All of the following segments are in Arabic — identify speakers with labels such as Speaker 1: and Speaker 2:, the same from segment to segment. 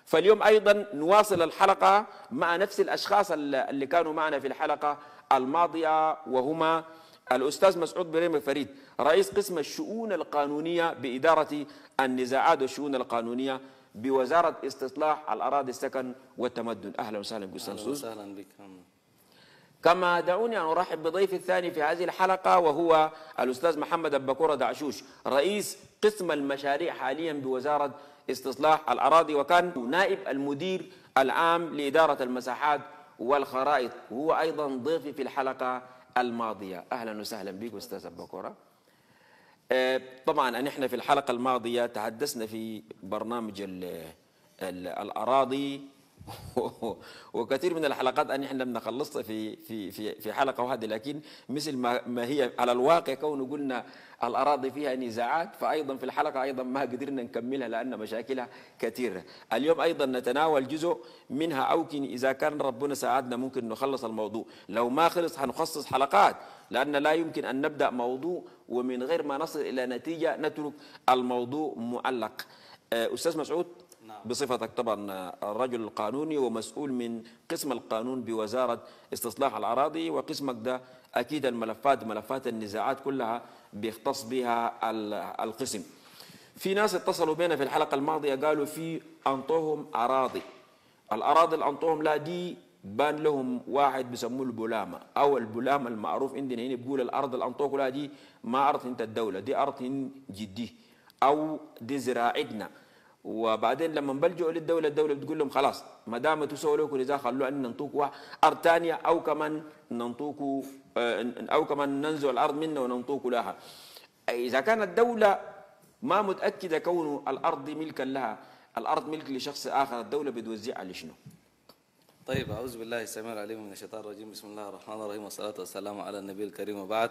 Speaker 1: فاليوم أيضا نواصل الحلقة مع نفس الأشخاص اللي كانوا معنا في الحلقة الماضية، وهما الأستاذ مسعود بريمة فريد رئيس قسم الشؤون القانونية بإدارة النزاعات والشؤون القانونية بوزارة استصلاح الأراضي السكن والتمدن. أهلا وسهلا بك أستاذ.
Speaker 2: أهلا وسهلا بك.
Speaker 1: كما دعوني أن أرحب بضيفي الثاني في هذه الحلقة، وهو الأستاذ محمد البكورة دعشوش رئيس قسم المشاريع حاليا بوزارة استصلاح الأراضي، وكان نائب المدير العام لإدارة المساحات والخرائط، وهو أيضا ضيفي في الحلقة الماضية. أهلا وسهلا بك أستاذ البكورة. طبعا نحن في الحلقة الماضية تحدثنا في برنامج الأراضي وكثير من الحلقات ان احنا بنخلصها في حلقه واحده، لكن مثل ما هي على الواقع كونه قلنا الاراضي فيها نزاعات، فايضا في الحلقه ايضا ما قدرنا نكملها لان مشاكلها كثيره. اليوم ايضا نتناول جزء منها، او اذا كان ربنا ساعدنا ممكن نخلص الموضوع، لو ما خلص هنخصص حلقات، لان لا يمكن ان نبدا موضوع ومن غير ما نصل الى نتيجه نترك الموضوع معلق. استاذ مسعود، بصفتك طبعا الرجل القانوني ومسؤول من قسم القانون بوزارة استصلاح الأراضي، وقسمك ده أكيد ملفات النزاعات كلها بيختص بها القسم. في ناس اتصلوا بنا في الحلقة الماضية قالوا في أنطوهم أراضي، الأراضي اللي أنطوهم لا دي بان لهم واحد بيسموه البلامة، أو البلامة المعروف عندنا هنا بيقول الأرض اللي أنطوك لا دي ما أرض انت الدولة، دي أرض جدي أو دي زراعتنا. وبعدين لما بلجوا للدوله، الدوله بتقول لهم خلاص ما دام تسووا لكم اذا خلوا ان ننطوكوا ارض ثانيه، او كمان ننطوكوا او كمان ننزع الارض منها وننطوكوا لها. اذا كانت الدوله ما متاكده كون الارض ملكا لها، الارض ملك لشخص اخر، الدوله بتوزعها لشنو؟
Speaker 2: طيب، اعوذ بالله السميع العليم من الشيطان الرجيم، بسم الله الرحمن الرحيم، والصلاه والسلام على النبي الكريم، وبعد.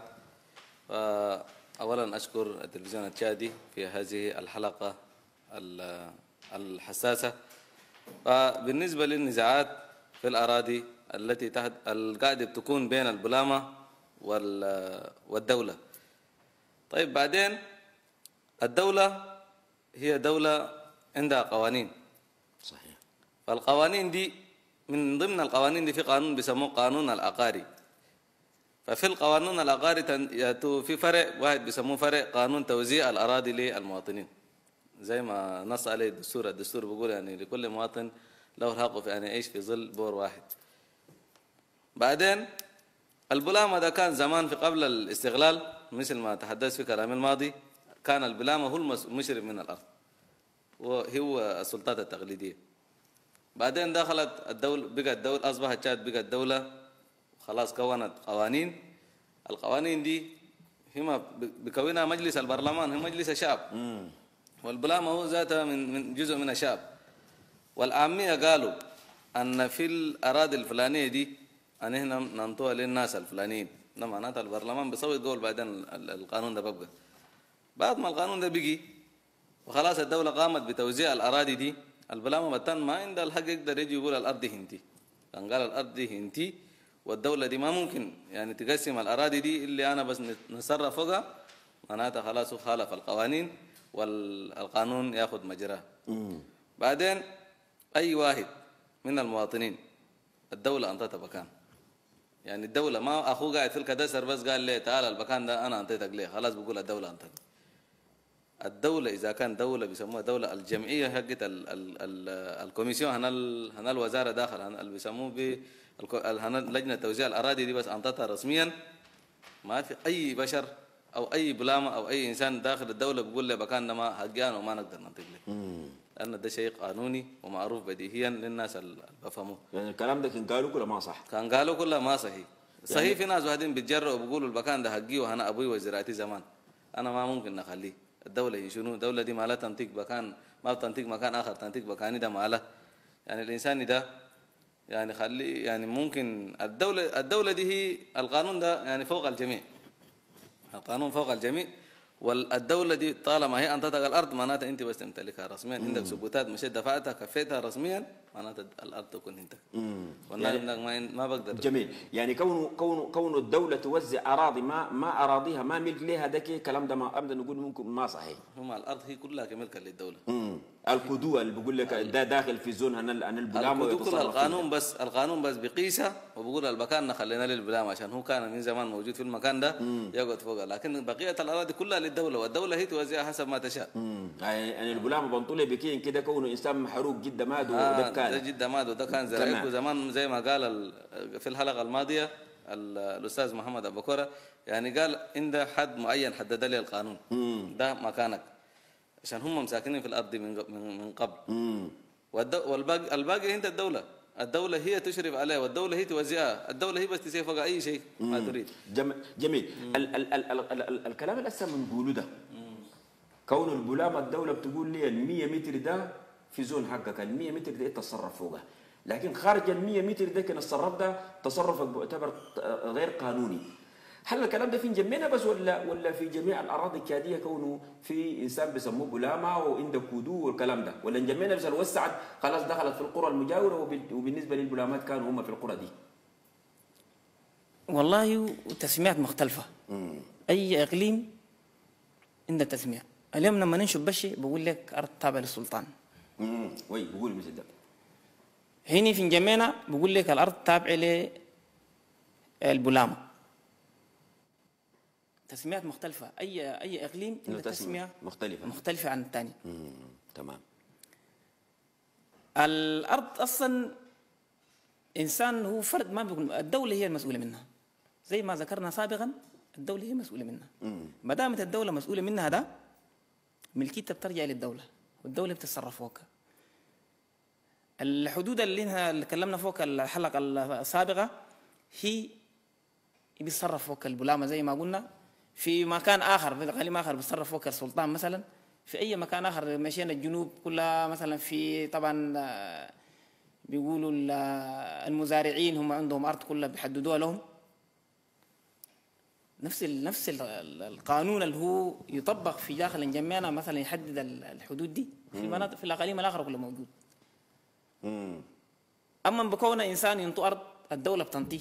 Speaker 2: اولا اشكر التلفزيون التشادي في هذه الحلقه الحساسة. فبالنسبة للنزاعات في الأراضي التي القاعدة بتكون بين البلامة والدولة. طيب، بعدين الدولة هي دولة عندها قوانين.
Speaker 1: صحيح.
Speaker 2: فالقوانين دي من ضمن القوانين دي في قانون بيسموه قانون العقاري. ففي القانون العقاري في فرق واحد بيسموه فرق قانون توزيع الأراضي للمواطنين، زي ما نص عليه الدستور بيقول يعني لكل مواطن له الحق في أن يعيش في ظل بور واحد. بعدين البلامة ده كان زمان في قبل الاستغلال، مثل ما تحدثت في كلامي الماضي، كان البلامة هو المشرف من الأرض وهو السلطات التقليدية. بعدين دخلت الدولة، بقت الدولة، أصبحت تشاد بقت دولة، خلاص كونت قوانين. القوانين دي هما بكونها مجلس البرلمان، هو مجلس الشعب، والبلامة هو ذاتها من جزء من الشعب. والعامية قالوا أن في الأراضي الفلانية دي أن إحنا ننطوها للناس الفلانيين، ده معناتها البرلمان بيصوت قول، بعدين القانون ده بقى. بعد ما القانون ده بقي وخلاص الدولة قامت بتوزيع الأراضي دي، البلامة بتان ما عندها الحق يقدر يجي يقول الأرض دي هنتي. كان قال الأرض دي هنتي، والدولة دي ما ممكن يعني تقسم الأراضي دي اللي أنا بس نتصرف فوقها، معناتها خلاص هو خالف القوانين والقانون ياخذ مجراه. بعدين اي واحد من المواطنين الدوله انطتها مكان، يعني الدوله ما اخوه قاعد في الكدسر بس قال لي تعال المكان ده انا انطيتك ليه، خلاص بقول الدوله انطتك. الدوله اذا كان دوله بيسموها دوله، الجمعيه حقت الكوميسيون هنا الوزاره داخل اللي بيسموه لجنه توزيع الاراضي دي، بس انطتها رسميا. ما في اي بشر او اي بلامه او اي انسان داخل الدوله بيقول لي مكاننا ما حقنا وما نقدر ننطق له، لان ده شيء قانوني ومعروف بديهيا للناس اللي بفهموه.
Speaker 1: يعني الكلام ده كان قالوا كله ما صح؟
Speaker 2: كان قالوا كله ما صحيح. صحيح يعني في ناس واحدين بيتجرؤوا وبيقولوا المكان ده حقي وانا ابوي وزراعتي زمان، انا ما ممكن نخليه. الدوله هي شنو؟ الدوله دي ما لا تنطق مكان، ما بتنطق مكان اخر، تنطق مكاني ده ما له. يعني الانسان ده يعني خليه، يعني ممكن الدوله دي هي القانون ده يعني فوق الجميع، القانون فوق الجميع. والدولة دي طالما هي أنطتك الأرض معناتها أنت بس تمتلكها رسميا، عندك ثبوتات مشيت دفعتها كفيتها رسميا، معناتها الأرض تكون عندك. والناس يعني ما بقدر.
Speaker 1: جميل. يعني كون الدولة توزع أراضي ما أراضيها ما ملك لها، ده كلام ده ما أبدا نقول ممكن ما صحيح.
Speaker 2: هم الأرض هي كلها كملكا للدولة.
Speaker 1: الكدو اللي بقول لك ده داخل في زون عن البلام
Speaker 2: الكدو القانون بس بقيسها وبقول المكان خلينا للبلام عشان هو كان من زمان موجود في المكان ده يقعد فوق، لكن بقيه الاراضي كلها للدوله والدوله هي توزعها حسب ما تشاء.
Speaker 1: يعني البلام بنطولي بكين كده كونه انسان محروق جدا مات وده كان
Speaker 2: ده جدا مات وده كان زرعه زمان زي ما قال في الحلقه الماضيه الاستاذ محمد ابو كره، يعني قال عند حد معين حدد لي القانون ده مكانك عشان هم مساكنين في الارض من قبل. والباقي عند الدوله هي تشرف عليه والدوله هي توزعها، الدوله هي بس تسوي فوق اي شيء ما تريد.
Speaker 1: جميل. الكلام اللي هسه بنقوله ده كون البلام الدوله بتقول لي ال 100 متر ده في زون حقك، ال 100 متر ده تتصرف فوقها، لكن خارج ال 100 متر ده كان التصرف ده تصرفك بيعتبر غير قانوني. هل الكلام ده في جمينا بس ولا في جميع الاراضي الكاديه كونه في انسان بيسموه بلامه وعنده كودو والكلام ده، ولا جمينا بس وسعت خلاص دخلت في القرى المجاوره وبالنسبه للبلامات كانوا هم في القرى دي؟
Speaker 3: والله تسميات مختلفه. اي اقليم عنده تسميه. اليوم لما ننشب بشي بقول لك ارض تابعه للسلطان.
Speaker 1: وي بقول مثل ده.
Speaker 3: هنا في جمينا بقول لك الارض تابعه للبلامه. تسميات مختلفة. أي إقليم عنده تسمية مختلفة عن الثاني.
Speaker 1: تمام.
Speaker 3: الأرض أصلا إنسان هو فرد ما بيكون، الدولة هي المسؤولة منها. زي ما ذكرنا سابقا الدولة هي مسؤولة منها. ما دامت الدولة مسؤولة منها ده ملكيتها بترجع للدولة والدولة بتتصرف فوقها. الحدود اللي تكلمنا فوق الحلقة السابقة هي بيتصرف فوق البلامة زي ما قلنا. في مكان آخر في إقليم آخر بيتصرف فوق السلطان مثلا. في أي مكان آخر مشينا الجنوب كلها مثلا في طبعا بيقولوا المزارعين هم عندهم أرض كلها بيحددوها لهم. نفس القانون اللي هو يطبق في داخل الجميانة مثلا يحدد الحدود دي في مناطق في الأقاليم الآخر كله موجود. أما بكون إنسان ينطو أرض الدولة بتنطيه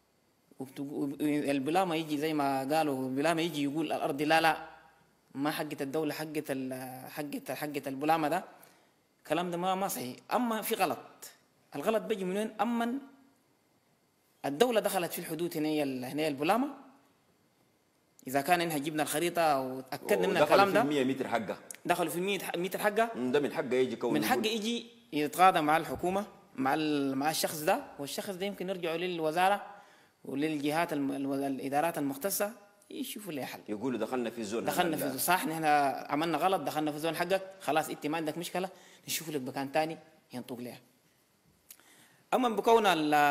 Speaker 3: البلامة يجي زي ما قالوا البلامة يجي يقول الأرض لا ما حقت الدولة حقت البلامة ده. الكلام ده ما صحيح. أما في غلط. الغلط بيجي من وين؟ أما الدولة دخلت في الحدود هنا البلامة. إذا كان إنها جبنا الخريطة وتأكدنا من الكلام ده
Speaker 1: دخلوا في 100 متر حقه.
Speaker 3: دخلوا في 100 متر حقه.
Speaker 1: ده من حقه يجي كون
Speaker 3: من حقه يجي يتغاضى مع الحكومة مع الشخص ده، والشخص ده يمكن يرجعوا للوزارة وللجهات الادارات المختصه يشوفوا لي حل.
Speaker 1: يقولوا دخلنا في زون،
Speaker 3: دخلنا في زون صح، نحن عملنا غلط، دخلنا في زون حقك، خلاص انت ما عندك مشكله، نشوف لك مكان ثاني ينطق لها. اما بكون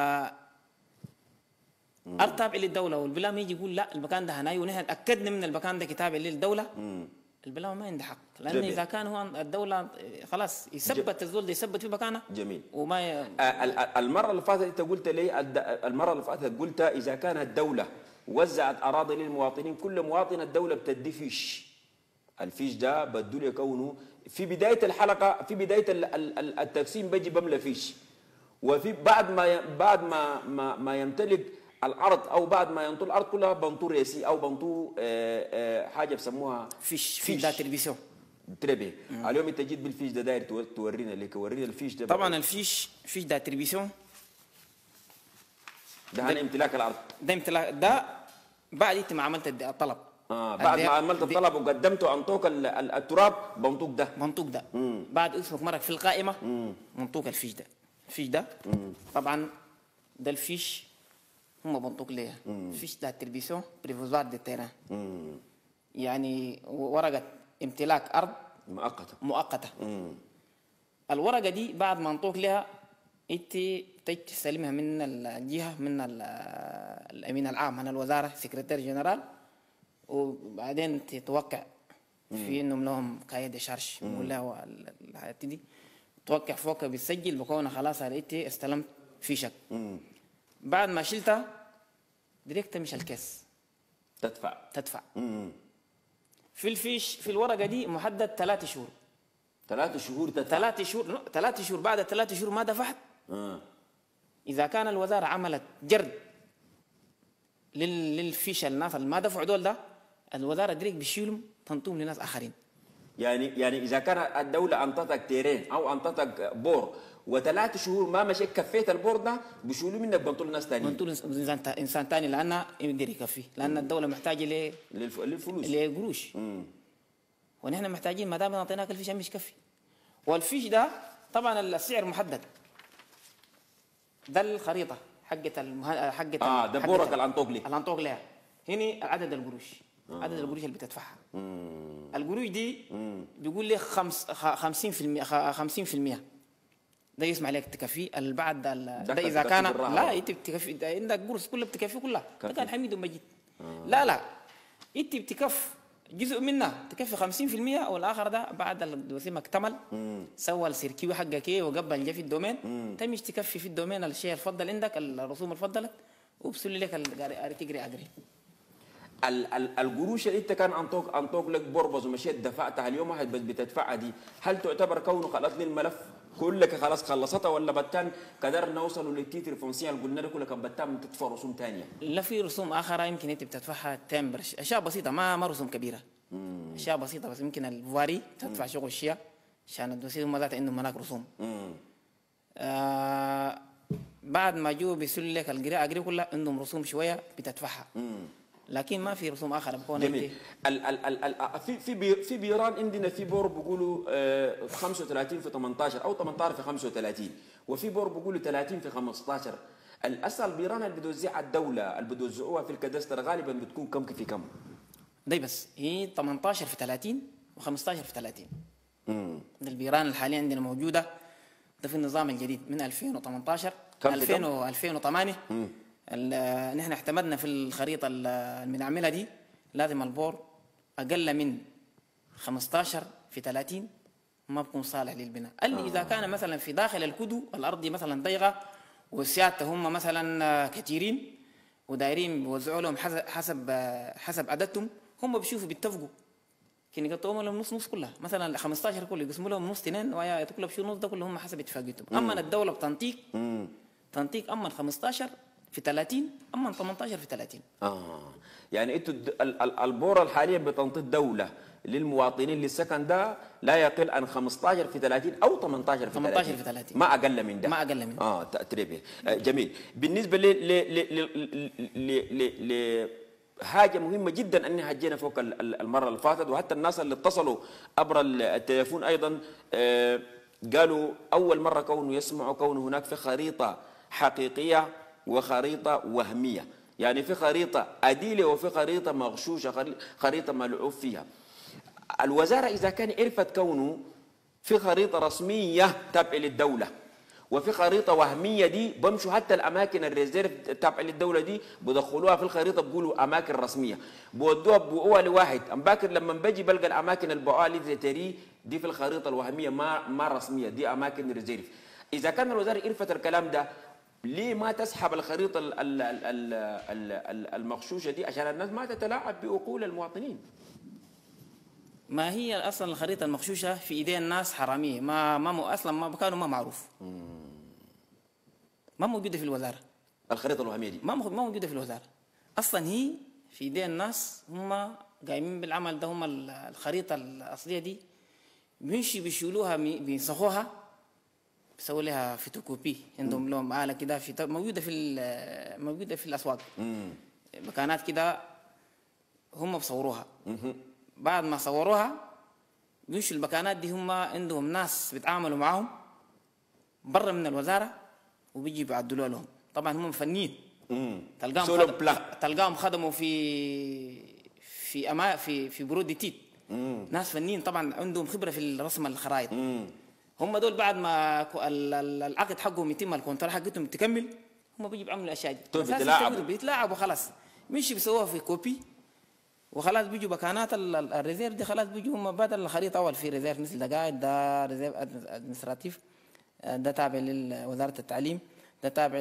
Speaker 3: الارض تابعه للدوله والبلام يجي يقول لا المكان ده هناي ونحن تاكدنا من المكان ده كتابع للدوله، البلام ما عنده حق، لان اذا كان هو الدوله خلاص يثبت الزول ده يثبت في مكانه.
Speaker 1: جميل.
Speaker 3: وما
Speaker 1: المره اللي فاتت انت قلت لي المره اللي فاتت قلت اذا كانت الدوله وزعت اراضي للمواطنين كل مواطن الدوله بتدي فيش. الفيش ده بدو لي كونه في بدايه الحلقه في بدايه التقسيم بيجي بملى فيش، وفي بعد ما يمتلك الارض او بعد ما ينطوا الارض كلها بنطوا ريسي او بنطوا حاجه بسموها
Speaker 3: فيش ده تلفزيون
Speaker 1: تربي. اليوم انت جيت بالفيش ده داير تورينا ليك، ورينا الفيش ده.
Speaker 3: طبعا الفيش ده تلفزيون
Speaker 1: ده عن امتلاك الارض،
Speaker 3: ده امتلاك ده بعد انت ما عملت الطلب.
Speaker 1: بعد ما عملت الطلب وقدمته انطوك التراب بنطوك ده
Speaker 3: بعد اسمك مرك في القائمه منطوق الفيش ده طبعا ده الفيش هم بنطوق ليه. فيش ده تلفزيون بريفوزوار دي تيران، يعني ورقه امتلاك ارض مؤقته. الورقه دي بعد ما نطوق لها انت تستلمها من الجهه من الامين العام من الوزاره سكرتير جنرال، وبعدين تتوقع في انهم لهم كايد شارش بقول لها الحاجات دي توقع فوق بتسجل بكون خلاص انت استلمت فيشك. بعد ما شلتها ديريكت مش الكيس تدفع. في الفيش في الورقه دي محدد 3 شهور.
Speaker 1: 3 شهور تدفع.
Speaker 3: 3 شهور بعد 3 شهور ما دفعت اذا كان الوزاره عملت جرد للفيش الناس اللي ما دفعوا دول ده الوزاره ديريكت بيشيلهم تنطوهم لناس اخرين.
Speaker 1: يعني اذا كان الدوله انطتك تيرين او انطتك بور و3 شهور ما مشيت كفيت البور ده بيشيلوا منك بنطول ناس ثانيين.
Speaker 3: بنطول انسان ثاني لانه يقدر يكفي، لان الدوله محتاجه
Speaker 1: للفلوس
Speaker 3: لقروش. ونحن محتاجين ما دام اعطيناك الفيش مش كفي. والفيش ده طبعا السعر محدد. ده الخريطه حقت
Speaker 1: ده بورك
Speaker 3: الانطوغليا. هنا عدد القروش، عدد القروش اللي بتدفعها. القروش دي بيقول لي 50%. ده يسمع لك تكفي البعد ده اذا كان لا انت بتكفي عندك قرص كلها بتكفي كلها. ده كان حميد ومجيد. لا انت بتكف جزء منها تكفي 50% والاخر ده بعد الوسيم اكتمل سوى السيركيو حقك ايه وقبل جا في الدومين تمش تكفي في الدومين الشيء الفضل عندك الرسوم الفضلت وبسل لك تجري اجري.
Speaker 1: القروش اللي انت كان انطوق لك بوربز ومشيت دفعتها اليوم واحد بس بتدفعها دي، هل تعتبر كونه خلص لي الملف كلك خلاص خلصتها ولا بتان قدرنا نوصلوا للتيتر فونسيال اللي قلنا لك بتان تدفع رسوم ثانيه؟
Speaker 3: لا في رسوم اخرى يمكن انت بتدفعها تمبر اشياء بسيطه ما رسوم كبيره. اشياء بسيطه بس يمكن الفواري تدفع شغل الشيء عشان الدوسيه هم ذات عندهم هناك رسوم. بعد ما جو بيسلوا لك القراءه اجري كلها عندهم رسوم شويه بتدفعها. لكن ما في رسوم اخرى بكون
Speaker 1: جميل. في بيران عندنا في بور بيقولوا 35 في 18 او 18 في 35 وفي بور بيقولوا 30 في 15. الاصل البيران اللي بتوزعها الدوله اللي بتوزعوها في الكدستر غالبا بتكون كم في كم؟
Speaker 3: دي بس هي 18 في 30 و15 في 30. ده البيران الحاليه عندنا موجوده ده في النظام الجديد من 2018 2008. نحن اعتمدنا في الخريطه اللي بنعملها دي لازم البور اقل من 15 في 30 ما بكون صالح للبناء. اللي اذا كان مثلا في داخل الكدو الارض مثلا ضيقه وسيادته هم مثلا كثيرين ودايرين بيوزعوا لهم حسب عددهم هم بيشوفوا بيتفقوا كان يقطعوا لهم نص كلها مثلا 15 كله يقسموا لهم نص اثنين ويا تكلف شو نص ده كله هم حسب اتفاقيتهم. اما الدوله بتنطيق اما 15 في 30 اما 18 في 30.
Speaker 1: يعني انتوا البوره الحاليه بتنطيق دوله للمواطنين للسكن ده لا يقل عن 15 في 30 او 18 في 30 ما اقل من ده.
Speaker 3: ما اقل من ده.
Speaker 1: تقريبا جميل. بالنسبه ل حاجه مهمه جدا اني حجينا فوق المره اللي فاتت وحتى الناس اللي اتصلوا عبر التليفون ايضا قالوا اول مره كونوا يسمعوا كون هناك في خريطه حقيقيه وخريطه وهميه. يعني في خريطه عديله وفي خريطه مغشوشه خريطه ملعوب فيها. الوزاره اذا كان عرفت كونه في خريطه رسميه تابعه للدوله وفي خريطه وهميه دي بمشوا حتى الاماكن الريزيرف تابعه للدوله دي بدخلوها في الخريطه بيقولوا اماكن رسميه بودوها بقوه لواحد امباكر لما بجي بلقى الاماكن البقوه اللي تري دي في الخريطه الوهميه ما رسميه دي اماكن ريزيرف. اذا كان الوزاره عرفت الكلام ده ليه ما تسحب الخريطه المغشوشه دي عشان الناس ما تتلاعب بعقول المواطنين؟
Speaker 3: ما هي اصلا الخريطه المغشوشه في ايدين الناس حراميه ما اصلا ما كانوا ما معروف ما موجوده في الوزاره.
Speaker 1: الخريطه الوهميه دي ما
Speaker 3: موجوده في الوزاره اصلا هي في ايدين الناس هم قايمين بالعمل ده. هم الخريطه الاصليه دي بيشيلوها بينسخوها بيسووا لها فوتوكوبي عندهم لهم آلة كده موجوده في الاسواق مكانات كده هم بصوروها. بعد ما صوروها بيمشوا المكانات دي هم عندهم ناس بيتعاملوا معاهم برا من الوزاره وبيجي بيعدلوا لهم. طبعا هم فنيين تلقاهم خدموا في برود تيت ناس فنيين طبعا عندهم خبره في رسم الخرائط. هم دول بعد ما العقد حقهم يتم الكونترا حقتهم تكمل هم بيجي بيعملوا الاشياء دي بيتلاعبوا خلاص مش بيسووها في كوبي وخلاص بيجوا مكانات الريزيرف دي خلاص بيجوا هم بدل الخريطه اول في ريزيرف مثل ده قاعد ده ريزيرف ادمنستراتيف ده تابع لوزاره التعليم ده تابع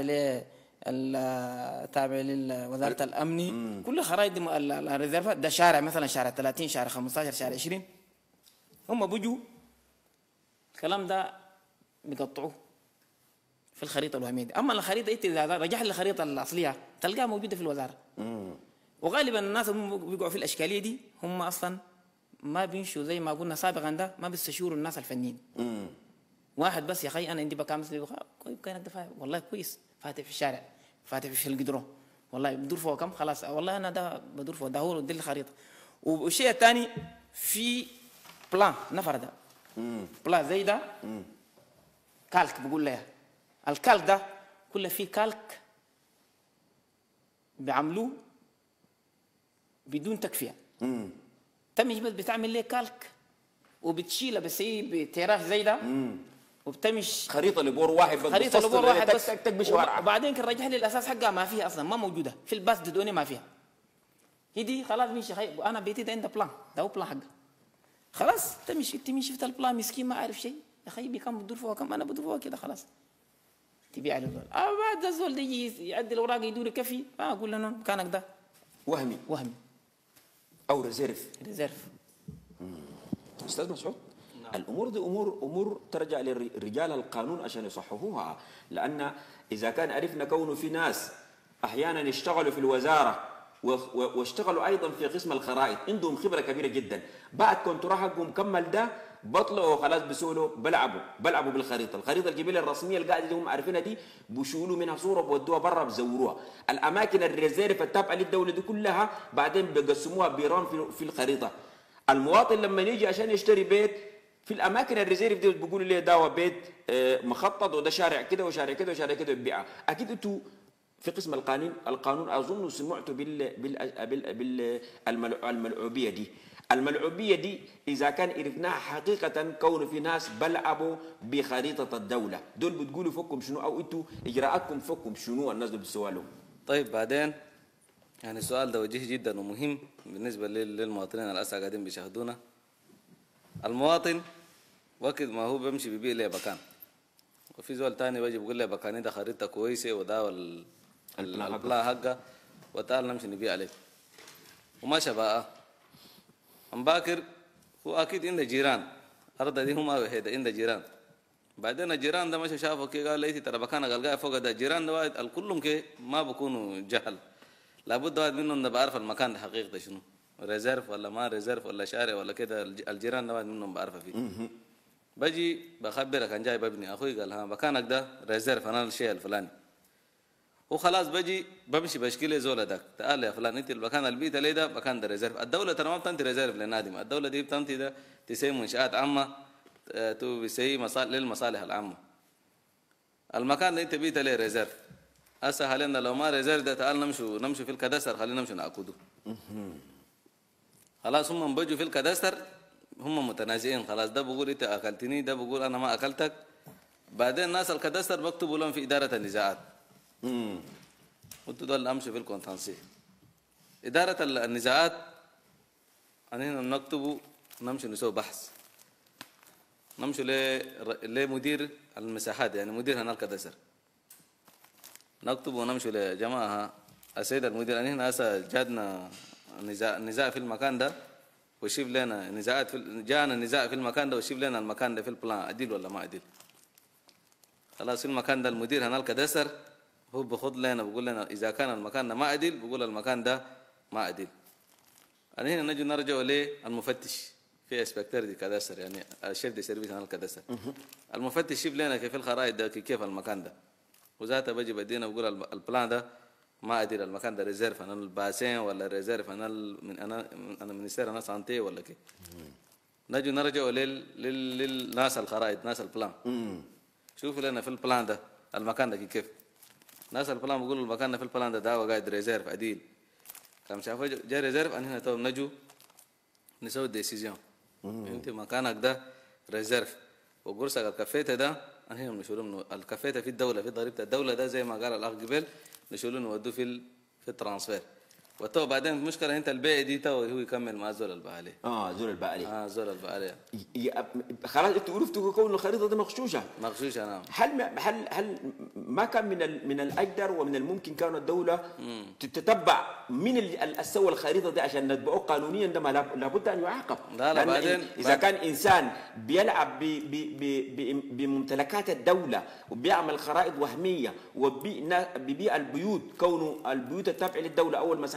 Speaker 3: لوزاره الامن كل خرائط الريزيرفات ده شارع مثلا شارع 30 شارع 15 شارع 20 هم بيجوا الكلام ده بيقطعوه في الخريطه الوهميه دي. اما الخريطه انت اذا رجعت للخريطه الاصليه تلقاها موجوده في الوزاره. وغالبا الناس هم بيقعوا في الاشكاليه دي هم اصلا ما بيمشوا زي ما قلنا سابقا، ده ما بيستشيروا الناس الفنيين. واحد بس يا اخي انا عندي بكام مثل كويس كانك دفع والله كويس فاتح في الشارع فاتح في القدرون والله بدور فوق كم خلاص والله انا ده بدور فوق ده هو دي الخريطه. والشيء الثاني في بلان نفر ده بلان زي ده كالك بقول لها الكالك ده كله فيه كالك بيعملوه بدون تكفيه. تمشي بس بتعمل ليه كالك وبتشيله بس هي بتراش زي ده وبتمش
Speaker 1: خريطه لبور واحد بس،
Speaker 3: خريطه لبور واحد بس
Speaker 1: تك بشوارع.
Speaker 3: وبعدين كان رجع لي الاساس حقها ما فيها اصلا، ما موجوده في الباس دوني ما فيها. هي دي خلاص مشي خي انا بيتي ده عنده بلان، ده هو بلان حقه خلاص. تمشي شفت البلان مسكين ما عارف شيء يا اخي بكم بدور فوق كم انا بدور فوق كده خلاص تبيع له الزول. بعد الزول ده يجي يعدي الاوراق يدور كفي ما اقول له كانك ده
Speaker 1: وهمي او ريزيرف. استاذ مسعود، الامور دي امور ترجع لرجال القانون عشان يصححوها، لان اذا كان عرفنا كونه في ناس احيانا يشتغلوا في الوزاره واشتغلوا ايضا في قسم الخرائط عندهم خبره كبيره جدا، بعد كونترا حقهم كمل ده بطلعوا خلاص بيسولوا بلعبوا بالخريطه، الخريطه الجبليه الرسميه اللي قاعده هم عارفينها دي بيشيلوا منها صوره بودوها برا بزوروها. الاماكن الريزيرف التابعه للدوله دي كلها بعدين بيقسموها بيران في الخريطه. المواطن لما يجي عشان يشتري بيت في الاماكن الريزيرف دي بيقولوا ليه ده بيت مخطط وده شارع كده وشارع كده وشارع كده بيبيعها. اكيد انتوا في قسم القانون اظن سمعتوا بالملعوبيه دي. الملعوبيه دي اذا كان عرفناها حقيقه كون في ناس بلعبوا بخريطه الدوله، دول بتقولوا فكم شنو او انتوا اجراءاتكم فكم شنو الناس دول بيسوالوا؟
Speaker 2: طيب بعدين يعني السؤال ده وجيه جدا ومهم بالنسبه للمواطنين اللي هسه قاعدين بيشاهدونا. المواطن وقت ما هو بيمشي بيبيع لي بكان، وفي زول تاني بيجي بيقول لي بكاني ده خريطه كويسه وده البلا حقه وتعال نمشي نبيع عليك وماشى بقى. ام باكر هو اكيد عنده جيران، ارض دي هم وحيده عنده جيران. بعدين الجيران ده مشى شافه كي قال لي ترى بكانك القاه فوق ده الجيران ده واحد الكلهم كي ما بكونوا جهل، لابد واحد منهم ده بعرف المكان ده حقيقته شنو، ريزيرف ولا ما ريزيرف ولا شارع ولا كده. الجيران ده واحد منهم بعرفه فيه. بجي بخبرك عن جاي ببني اخوي قال ها مكانك ده ريزيرف انا الشيء الفلاني، وخلاص بجي بمشي بشكي زول ده تعال يا فلان انت المكان البيت اللي ده مكان ده ريزيرف. الدوله ترى ما بتنتي ريزيرف للنادم، الدوله دي بتنتي ده تسوي منشات عامه تسوي للمصالح العامه. المكان ده انت بيت له ريزيرف، هسه حاليا لو ما ريزيرف ده تعال نمشي في الكدستر خلينا نمشي نعقده. خلاص هم بيجوا في الكدستر هم متنازعين خلاص، ده بقول انت اكلتني ده بقول انا ما اكلتك. بعدين ناس الكدستر بكتبوا لهم في اداره النزاعات. وانتوا دول امشوا في الكونتنسي اداره النزاعات. هنا نكتبوا نمشي نسوي بحث، نمشي لمدير المساحات يعني مدير هنا الكدستر، نكتب ونمشي لجماعه السيد المدير ان هنا هسه جاتنا نزاع في المكان ده وشوف لنا نزاعات جانا نزاع في المكان ده وشوف لنا المكان ده في البلان عديل ولا ما عديل. خلاص في المكان ده المدير هنا الكدستر هو بخذ لنا بقول لنا اذا كان المكان ده ما عديل بقول المكان ده ما عديل. هنا نجي نرجع للمفتش في اسبكتر دي كدستر يعني الشيف دي سيرفيس هنا الكدستر. المفتش شوف لنا كيف الخرائط ده كيف المكان ده، وذاته بجي بدينا بقول البلان ده ما ادري المكان ده ريزيرف انا الباسين ولا ريزيرف انا انا منستير انا سانتي ولا كيف. نجي نرجع للناس الخرائط ناس البلان شوفوا لنا في البلان ده المكان ده كيف. ناس البلان بيقولوا المكان ده في البلان ده قاعد ريزيرف عديل. كم شافوا جاي ريزيرف ان هنا تو نجو نسوي ديسيجن انت مكانك ده ريزيرف وقرصك الكفيته ده ان هنا بنشيله منه الكفيته في الدوله في ضريبه الدوله ده زي ما قال الاخ قبل نشيله نودوه في الترانسفير. وتو بعدين المشكله انت البيع دي تو هو يكمل مع زول البعالي.
Speaker 1: زول البعالي.
Speaker 2: زول البعالي.
Speaker 1: خلاص انتوا عرفتوا كون الخريطه دي مغشوشه.
Speaker 2: نعم.
Speaker 1: هل ما كان من الاقدر ومن الممكن كان الدوله تتتبع من اللي سوى الخريطه دي عشان نتبعه قانونيا؟ ده لابد ان يعاقب.
Speaker 2: لا بعدين
Speaker 1: اذا كان انسان بيلعب بممتلكات الدوله وبيعمل خرائط وهميه وبيبيع البيوت كونه البيوت التابعه للدوله او المساحات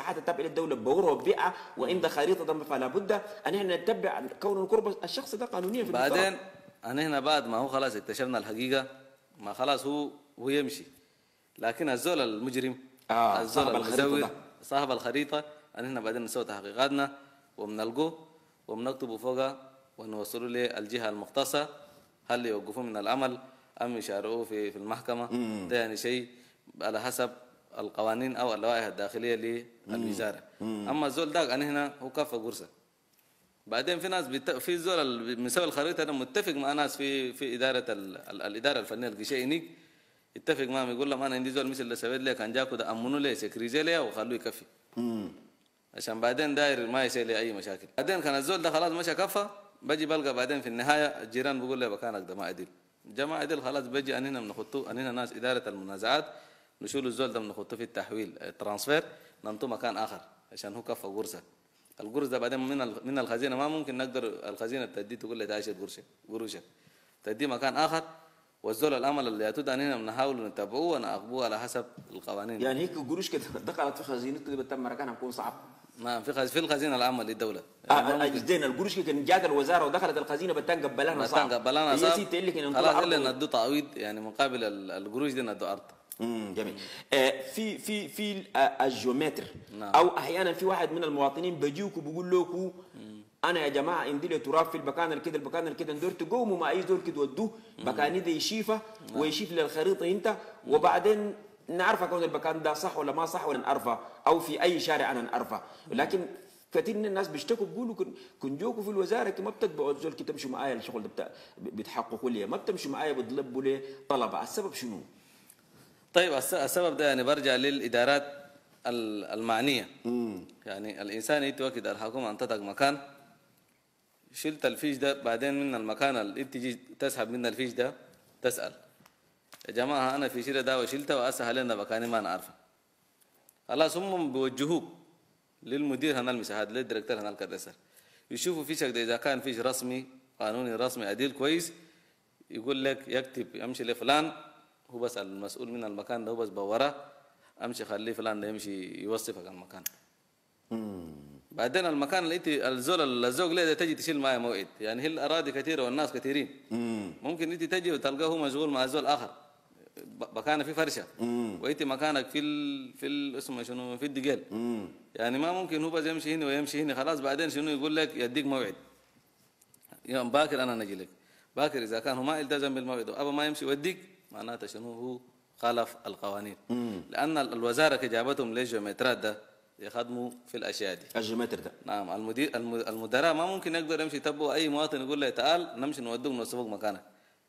Speaker 1: المساحات التابعه للدوله بورها وبيئه وعند خريطه، فلا بد ان احنا نتبع كون القرب الشخص ده قانونيا في
Speaker 2: بعدين أنا هنا بعد ما هو خلاص اكتشفنا الحقيقة، ما خلاص هو يمشي، لكن الزول المجرم الزول المزور صاحب الخريطة أنا هنا بعدين نسوي تحقيقاتنا وبنلقوه وبنكتبه فوقها ونوصله للجهة المختصة، هل يوقفوه من العمل أم يشارعوه في المحكمة. ده يعني شيء على حسب القوانين أو اللوائح الداخلية للوزارة. أما الزول ده أنا هنا هو كفى قرصة. بعدين في ناس في الزول اللي بيسوي الخريطة أنا متفق مع ناس في إدارة الإدارة الفنية القشينيك، يتفق معهم يقول لهم أنا عندي زول مثل اللي سويت لي كان جاكو ده أمنوا لي سكريزي لي وخلوه يكفي عشان بعدين داير ما يصير لي أي مشاكل. بعدين كان الزول ده خلاص مشى كفى، بجي بلقى بعدين في النهاية الجيران بيقول لي مكانك ده ما عدل، جماعة عدل خلاص بجي أنا هنا بنخطوه، أنا هنا ناس إدارة المنازعات نشيل الزول ده بنخطوه في التحويل الترانسفير ننطو مكان آخر عشان هو كفى قرصة. القرص ده بعدين من الخزينة ما ممكن نقدر الخزينة تدي تقول لي تعيش قروشك تدي مكان آخر، والزول الأمل اللي يعتود أننا بنحاول نتابعوه ونعاقبوه على حسب القوانين.
Speaker 1: يعني هيك قروش كده دخلت في خزينته دي بتم مكانها بكون صعب.
Speaker 2: نعم في الخزينة العامة للدولة.
Speaker 1: زين القروش كده جات الوزارة ودخلت الخزينة بتنقبلها صعب.
Speaker 2: بتنقبلها صعب. خلاص اللي ندو تعويض يعني مقابل القروش دي ندو أرض.
Speaker 1: جميل. في الجيومتر او احيانا في واحد من المواطنين بيجيكوا بيقول لكم انا يا جماعه عندي لي تراب في المكان الكده المكان الكده ندور تقوموا مع اي زول كده ودوه مكان ده يشيفه ويشيف للخريطه انت وبعدين نعرفها كون المكان ده صح ولا ما صح ولا نعرفها او في اي شارع انا نعرفها. لكن كثير من الناس بيشتكوا بيقولوا كن جوكوا في الوزاره ما بتتبعوا الزول كده تمشوا معايا الشغل ده بتحققوا لي ما بتمشوا معايا بتطلبوا لي طلبه. السبب شنو؟
Speaker 2: طيب السبب ده يعني برجع للإدارات المعنية. يعني الإنسان يتوكد الحكومة أن تتق مكان شلت الفيش ده بعدين من المكان اللي تجي تسحب من الفيش ده تسأل يا جماعة أنا في شيء ده وشلته وأسهل لنا مكاني ما نعرفه. خلاص هم بيوجهوك للمدير هنا المساعد للديركتور هنا الكدسر يشوفوا فيشك ده إذا كان فيش رسمي قانوني رسمي عديل كويس يقول لك يكتب يمشي لفلان هو بس المسؤول من المكان ده هو بس بوراه امشي خليه فلان ده يمشي يوصفك المكان. بعدين المكان اللي انت الزوج ليه تجي تشيل معاه موعد يعني هي الاراضي كثيره والناس كثيرين ممكن انت تجي وتلقاه هو مشغول مع زول اخر مكانه في فرشه وانت مكانك في اسمه شنو في الدقيل يعني ما ممكن هو بس يمشي هنا ويمشي هنا خلاص بعدين شنو يقول لك يديك موعد يوم باكر انا نجي لك باكر اذا كان هو ما التزم بالموعد وابا ما يمشي يوديك معناته شنو هو خالف القوانين. لأن الوزارة جابتهم للجيومترات ده يخدموا في الأشياء دي.
Speaker 1: الجيومتر ده
Speaker 2: نعم المدراء ما ممكن يقدر يمشي يتبعوا أي مواطن يقول له تعال نمشي نودوك نوصفوك مكانك.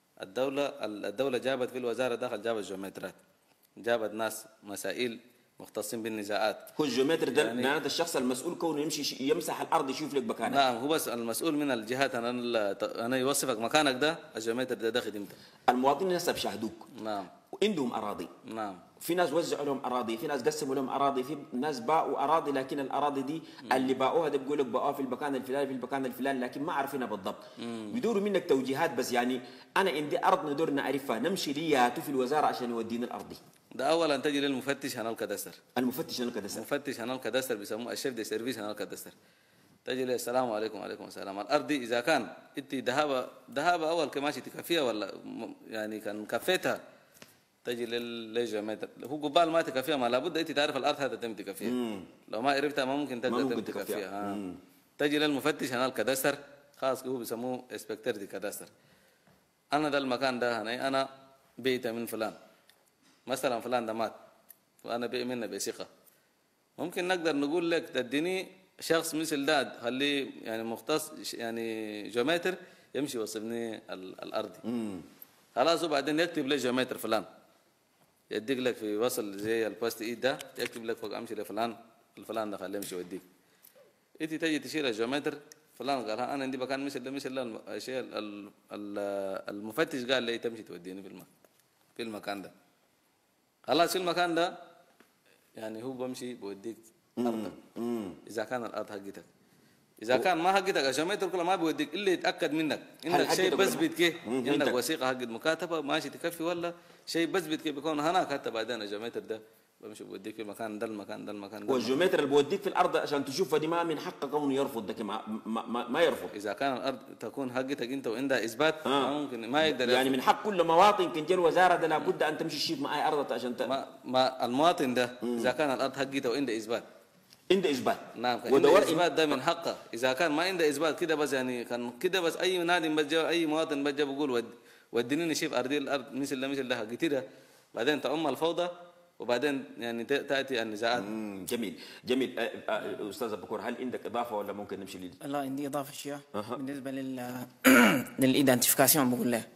Speaker 2: الدولة جابت في الوزارة داخل جابت جيومترات جابت ناس مسائل مختصين بالنزاعات.
Speaker 1: هو الجيومتر ده يعني معناته الشخص المسؤول كونه يمشي يمسح الأرض يشوف لك مكانك.
Speaker 2: نعم هو بس المسؤول من الجهات أنا يوصفك مكانك ده الجيومتر ده خدمته.
Speaker 1: المواطنين هسه بشاهدوك.
Speaker 2: نعم
Speaker 1: وعندهم أراضي.
Speaker 2: نعم
Speaker 1: في ناس وزعوا لهم أراضي في ناس قسموا لهم أراضي في ناس باعوا أراضي لكن الأراضي دي اللي باعوها ده بيقول لك باعوها في المكان الفلاني في المكان الفلاني لكن ما عارفينها بالضبط. بيدوروا منك توجيهات بس يعني أنا عندي أرض ندور نعرفها نمشي ليها في الوزارة عشان يودينا الأرض دي.
Speaker 2: ده اولا تجي للمفتش هنا الكدستر.
Speaker 1: المفتش هنا الكدستر.
Speaker 2: المفتش هنا الكدستر بيسموه الشيف دي سيرفيس هنا الكدستر. تجي له السلام عليكم وعليكم السلام. الارض دي اذا كان انت ذهب اول كماشي تكفيها ولا يعني كان كفيتها تجي للجيومتر هو قبال ما تكفيها ما لابد انت تعرف الارض هذا تم تكفيها. لو ما عرفتها ما ممكن تقدر تكفيها. تجي للمفتش هنا الكدستر خاص هو بيسموه انسبكتور دي كدستر. انا ده المكان ده هنا انا بيته من فلان مثلا فلان ده مات وانا بيئ منه بثقه ممكن نقدر نقول لك تديني شخص مثل ده خليه يعني مختص يعني جيومتر يمشي يوصلني الارضي خلاص وبعدين يكتب لي جيومتر فلان يديك لك في وصل زي البوست ايد ده يكتب لك فوق امشي لفلان الفلان ده خليه يمشي يوديك انت تجي تشيل الجيومتر فلان قال انا عندي مكان مثل الشيء المفتش قال لي تمشي توديني في المكان ده خلاص في المكان ده يعني هو بمشي بوديك أرضك إذا كان الأرض حقتك إذا كان ما حقتك الجيومتر كله ما بيوديك إلا يتأكد منك إنك شيء بثبت كيه عندك وثيقة حق مكاتبة ماشي تكفي ولا شيء بثبت كيه بيكون هناك حتى بعدين الجيومتر ده بمشي بوديك في المكان ده المكان ده المكان ده.
Speaker 1: والجيومتر اللي بوديك في الارض عشان تشوفها دي ما من حقه كونه يرفض، ده ما يرفض.
Speaker 2: اذا كان الارض تكون حقتك انت وعندها اثبات ما ممكن ما يقدر
Speaker 1: يعني من حق كل مواطن كنجي الوزاره ده لابد ان تمشي تشوف معي ارضك عشان
Speaker 2: ما المواطن ده اذا كان الارض حقته وعنده اثبات.
Speaker 1: عنده اثبات.
Speaker 2: نعم عنده اثبات ده من حقه. اذا كان ما عنده اثبات كده بس يعني كان كده بس اي نادي بجا اي مواطن بجا بقول وديني نشوف ارضي الارض مثل ده حقتي ده، بعدين تعم الفوضى وبعدين يعني تاتي النزاعات.
Speaker 1: جميل جميل. استاذ بكور، هل عندك اضافه ولا ممكن نمشي
Speaker 3: لا عندي اضافه اشياء بالنسبه للايدنتيفيكاسيون بقول له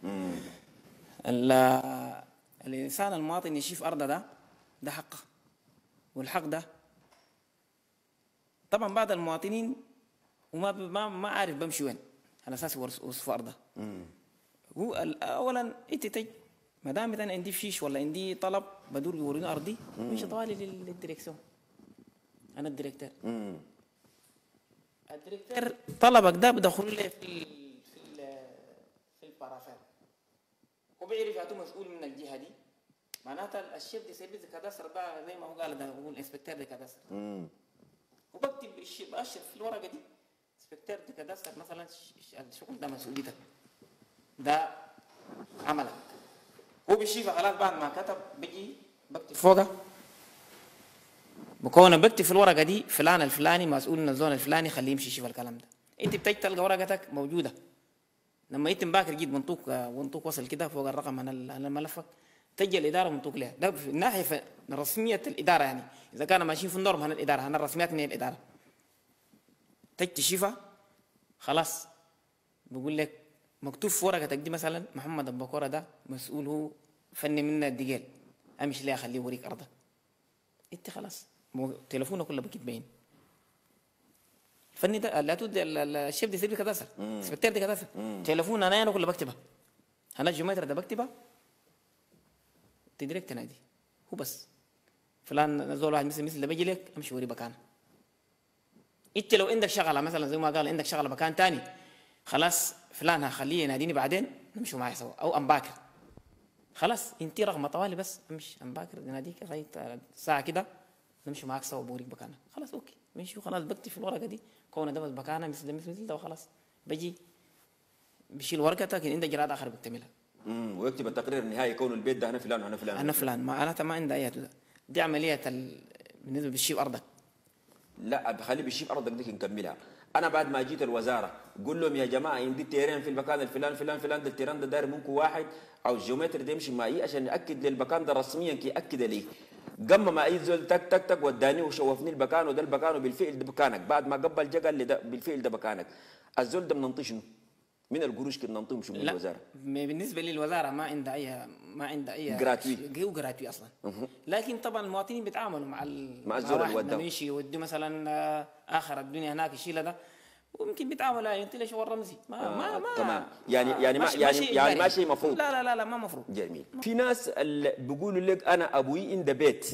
Speaker 3: الانسان المواطن يشوف ارضه ده حقه، والحق ده طبعا بعض المواطنين وما ما عارف بمشي وين على اساس وصف ارضه. هو اولا انت ما دام انا عندي فيش ولا عندي طلب بدور يوريني ارضي مش طوالي للديريكسيون. انا الديريكتور طلبك ده بدخل لي في البارافير وبيعرف هاتو مسؤول من الجهه دي، معناتها الشيف دي سيرفيس كادستر ده زي ما هو قال ده هو الانسبكتور دي كادستر. وبكتب باشر في الورقه دي انسبكتور دي كادستر مثلا الشغل ده مسؤوليتك، ده عملك. هو بيشوفها خلاص بعد ما كتب بيجي بكتب فوقها بكون بكتب في الورقه دي فلان الفلاني مسؤول من الزون الفلاني خليه يمشي يشوف الكلام ده. انت بتجي تلقى ورقتك موجوده، لما انت باكر جيت منطوق وصل كده فوق الرقم على ملفك تجي الاداره منطوق لها. ده في الناحيه رسميه الاداره، يعني اذا كانوا ماشيين في النورم هنا الاداره هنا الرسميات من الاداره تجي تشوفها خلاص بقول لك مكتوب في ورقتك دي مثلا محمد البكوره ده مسؤول هو فني منا الدجال امشي ليه اخليه يوريك ارضك. انت خلاص تليفونك كله بكيت باين فني ده لا تود الشيف دي سيبي كداسر سبكتير دي كداسر تليفون انا كله بكتبها انا الجميتر ده بكتبها تدرك تنادي هو بس فلان نزول واحد مثل اللي بيجي لك امشي وري مكان. انت لو عندك شغله مثلا زي ما قال عندك شغله مكان تاني خلاص فلان هخليه يناديني بعدين نمشي معي سوا او ام باكر خلاص انت رغم طوالي بس امشي ام باكر يناديك ساعه كده نمشي معاك سوا بوريك مكانك خلاص اوكي ماشي خلاص بكتب في الورقه دي كون ده بس مكانها مثل ده وخلاص بجي بشيل ورقتك عندك اجراءات اخر بكتملها
Speaker 1: ويكتب التقرير النهائي كون البيت ده انا فلان وانا فلان
Speaker 3: انا فلان معناتها ما عندها اي دي عمليه بالنسبه بتشيل ارضك.
Speaker 1: لا بخليه بيشيل ارضك ديك نكملها. انا بعد ما جيت الوزاره قول لهم يا جماعه عندي تيرين في المكان الفلان فلان فلان ده التيران ده داير منكم واحد او الجيومتر ده يمشي معي عشان ياكد للمكان ده رسميا كي ياكد لي قام ما اي زول تك تك تك وداني وشوفني المكان وده المكان وبالفعل ده مكانك. بعد ما قبل جا قال لي ده بالفعل ده مكانك. الزول ده بننطي شنو؟ من القروش كنا ننطيهم شنو من الوزاره؟
Speaker 3: بالنسبه للوزاره ما عندها اي
Speaker 1: جراتوي
Speaker 3: هو جراتوي اصلا. لكن طبعا المواطنين بيتعاملوا مع
Speaker 1: الزول اللي وداه
Speaker 3: يمشي يودي مثلا اخر الدنيا هناك يشيل ده ويمكن بيتعامل انت ليش هو الرمزي ما
Speaker 1: تمام يعني ما شيء مفروض.
Speaker 3: لا ما مفروض.
Speaker 1: جميل. في ناس اللي بيقولوا لك انا ابوي عند بيت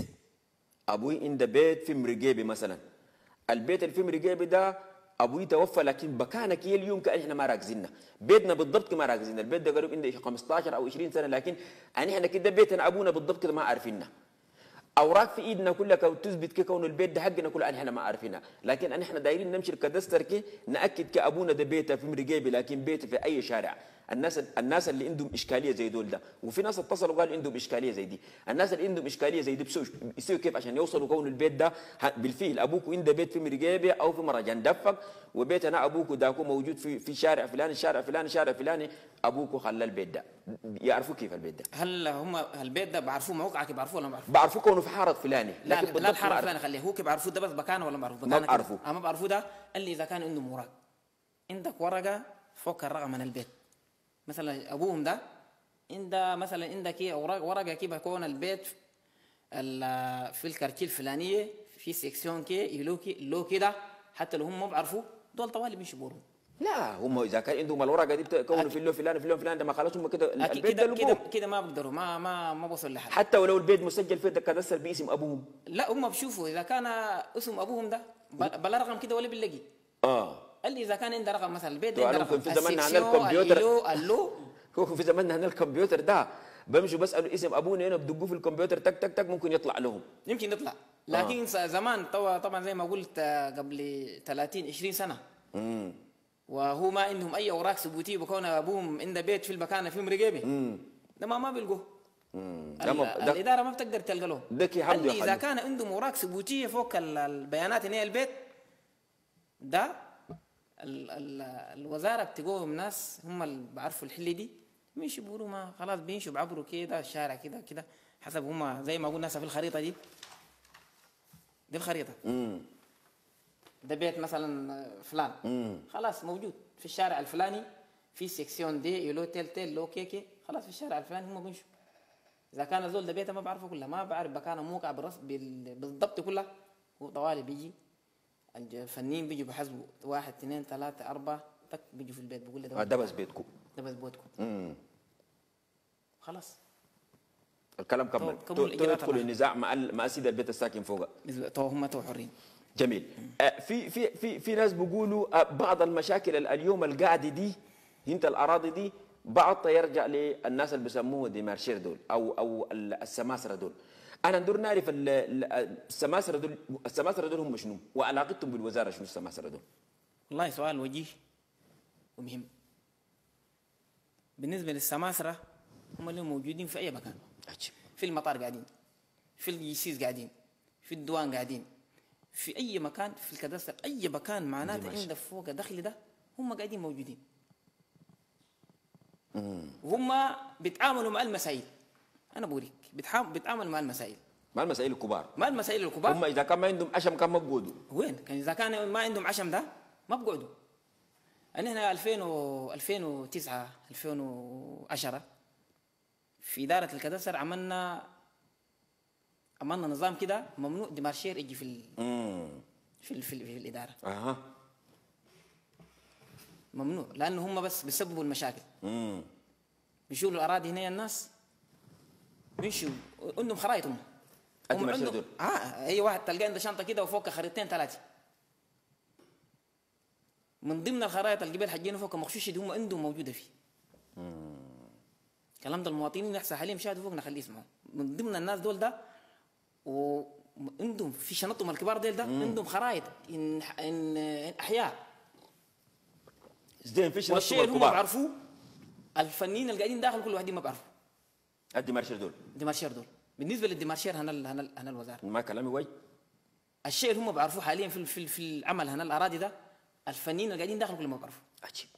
Speaker 1: في مرقيبي مثلا البيت اللي في مرقيبي ده ابوي توفى لكن بكانك هي اليوم كان احنا ما راكزيننا بيتنا بالضبط ما راكزيننا البيت ده قريب عنده 15 او 20 سنه لكن احنا كده بيتنا ابونا بالضبط كده ما عارفيننا. اوراق في ايدنا كلها تثبت كي كون البيت ده حقنا كلها احنا ما عارفينها لكن احنا دايرين نمشي الكدستر كي ناكد كابونا ده بيته في مرقيبي لكن بيته في اي شارع. الناس اللي عندهم اشكاليه زي دول ده وفي ناس اتصلوا قالوا عندهم اشكاليه زي دي. الناس اللي عندهم اشكاليه زي دي بيسووا كيف عشان يوصلوا كون البيت ده بالفعل ابوكوا عنده بيت في مرقيبي او في مراجان دفق وبيتنا ابوكوا داكو موجود في شارع فلاني شارع فلاني ابوكوا خلى البيت ده يعرفوا كيف البيت ده.
Speaker 3: هل هم البيت ده بعرفوه موقعه كيف بعرفوه ولا ما بعرفوه؟
Speaker 1: بعرفوا كونه في حاره فلاني
Speaker 3: لكن لا الحاره فلاني خليه هو كيف بعرفوه ده بس مكانه ولا ما بعرفوه؟
Speaker 1: ما بعرفوه.
Speaker 3: ما بعرفوه ده اللي اذا كان عنده اوراق عندك ورقه فوق الرقم من البيت مثلا ابوهم ده مثلا عندك ورقه كيف يكون البيت في الكارتيه الفلانيه في سيكسيون كي لو كده حتى لو هم ما بعرفوا دول طوالي بيمشوا بورهم.
Speaker 1: لا هم اذا كان عندهم الورقه دي بتكونوا في اللون فلان ده ما خلاص هم كده البيت ده
Speaker 3: كده ما بيقدروا ما بوصل لحد
Speaker 1: حتى ولو البيت مسجل فيه كدستر باسم ابوهم.
Speaker 3: لا هم بشوفوا اذا كان اسم ابوهم ده بلا رقم كده ولا بنلاقي اللي اذا كان عنده رقم مثلا البيت ده عنده رقم
Speaker 1: في زماننا عن الكمبيوتر في زماننا عن الكمبيوتر ده بمشوا بسالوا اسم ابونا هنا بدقوا في الكمبيوتر تك تك تك ممكن يطلع لهم.
Speaker 3: يمكن يطلع، لكن زمان طبعا زي ما قلت قبل 30 20 سنه وهو ما عندهم اي اوراق ثبوتيه بكون ابوهم عنده بيت في المكان فيه رقيبه، ده ما بيلقوه. الاداره ما بتقدر تلقى له. اذا كان عندهم اوراق ثبوتيه فوق البيانات ان هي البيت ده، الوزاره بتقوم ناس هم اللي بيعرفوا الحله دي، مش بيقولوا ما خلاص بيمشوا بعبروا كده الشارع كده كده حسب هم زي ما قلنا في الخريطه دي الخريطه ده بيت مثلا فلان خلاص موجود في الشارع الفلاني في سيكسيون دي يلو تل لو كيكي خلاص في الشارع الفلاني هم بيمشوا. اذا كان الزول ده بيته ما بعرفه كلها، ما بعرف مكانه موقع بالضبط كلها، هو طوالي بيجي الفنيين بيجوا بحسبوا 1 2 3 4 تك بيجوا في البيت بقول له
Speaker 1: ده بس بيتكم،
Speaker 3: ده بس بيتكم خلاص
Speaker 1: الكلام كمل. تدخل النزاع مع سيد البيت الساكن فوق
Speaker 3: هم حرين.
Speaker 1: جميل. في ناس بيقولوا بعض المشاكل اليوم القاعده دي انت الاراضي دي بعضها يرجع للناس اللي بيسموه ديمارشير دول او السماسره دول. انا ندور نعرف السماسره دول هم شنو وعلاقتهم بالوزاره شنو السماسره دول؟
Speaker 3: والله سؤال وجيه ومهم. بالنسبه للسماسره هم اللي موجودين في اي مكان، في المطار قاعدين، في الجيسيس قاعدين، في الديوان قاعدين، في اي مكان في الكدستر اي مكان معناته عندك فوق دخل ده هم قاعدين موجودين. وهم بيتعاملوا مع المسائل، انا بوريك بيتعاملوا مع المسائل
Speaker 1: الكبار،
Speaker 3: مع المسائل الكبار.
Speaker 1: هم اذا كان ما عندهم عشم كان ما بقعدوا.
Speaker 3: وين كان اذا كان ما عندهم عشم ده ما بقعدوا. احنا 2009 2010 في اداره الكدستر عملنا نظام كده ممنوع ديمارشير يجي في الاداره. ممنوع لانه هم بس بيسببوا المشاكل. بيشيلوا الاراضي هنا الناس بيمشوا عندهم خرائط هم عندهم اي واحد تلقى عنده شنطه كده وفوقها خريطتين 3 من ضمن الخرائط اللي قبل حجينا فوق مغشوشه دي هم عندهم موجوده فيه. كلام ده المواطنين نحسها حاليا مشاهدوا فوق نخليه يسمعوا من ضمن الناس دول ده، وعندهم في شنطهم الكبار ديل ده عندهم خرائط إن احياء
Speaker 1: زين. في شنطهم
Speaker 3: والشيء اللي هم بيعرفوه الفنيين اللي قاعدين داخل كل واحد ما بيعرفوا
Speaker 1: الديمارشير دول. بالنسبه
Speaker 3: للديمارشير هنا الوزاره
Speaker 1: ما كلامي وي.
Speaker 3: الشيء اللي هم بيعرفوه حاليا في العمل هنا الاراضي ده الفنيين اللي قاعدين داخل كل ما بيعرفوا.
Speaker 1: عجيب.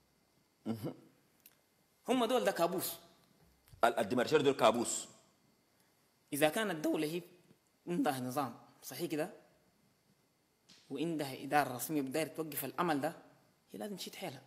Speaker 3: هم دول ده كابوس.
Speaker 1: الديمارشير دول كابوس.
Speaker 3: اذا كانت الدوله هي عندها نظام صحيح كده وعندها اداره رسميه بداير توقف العمل ده، هي لازم تشيد حيلها.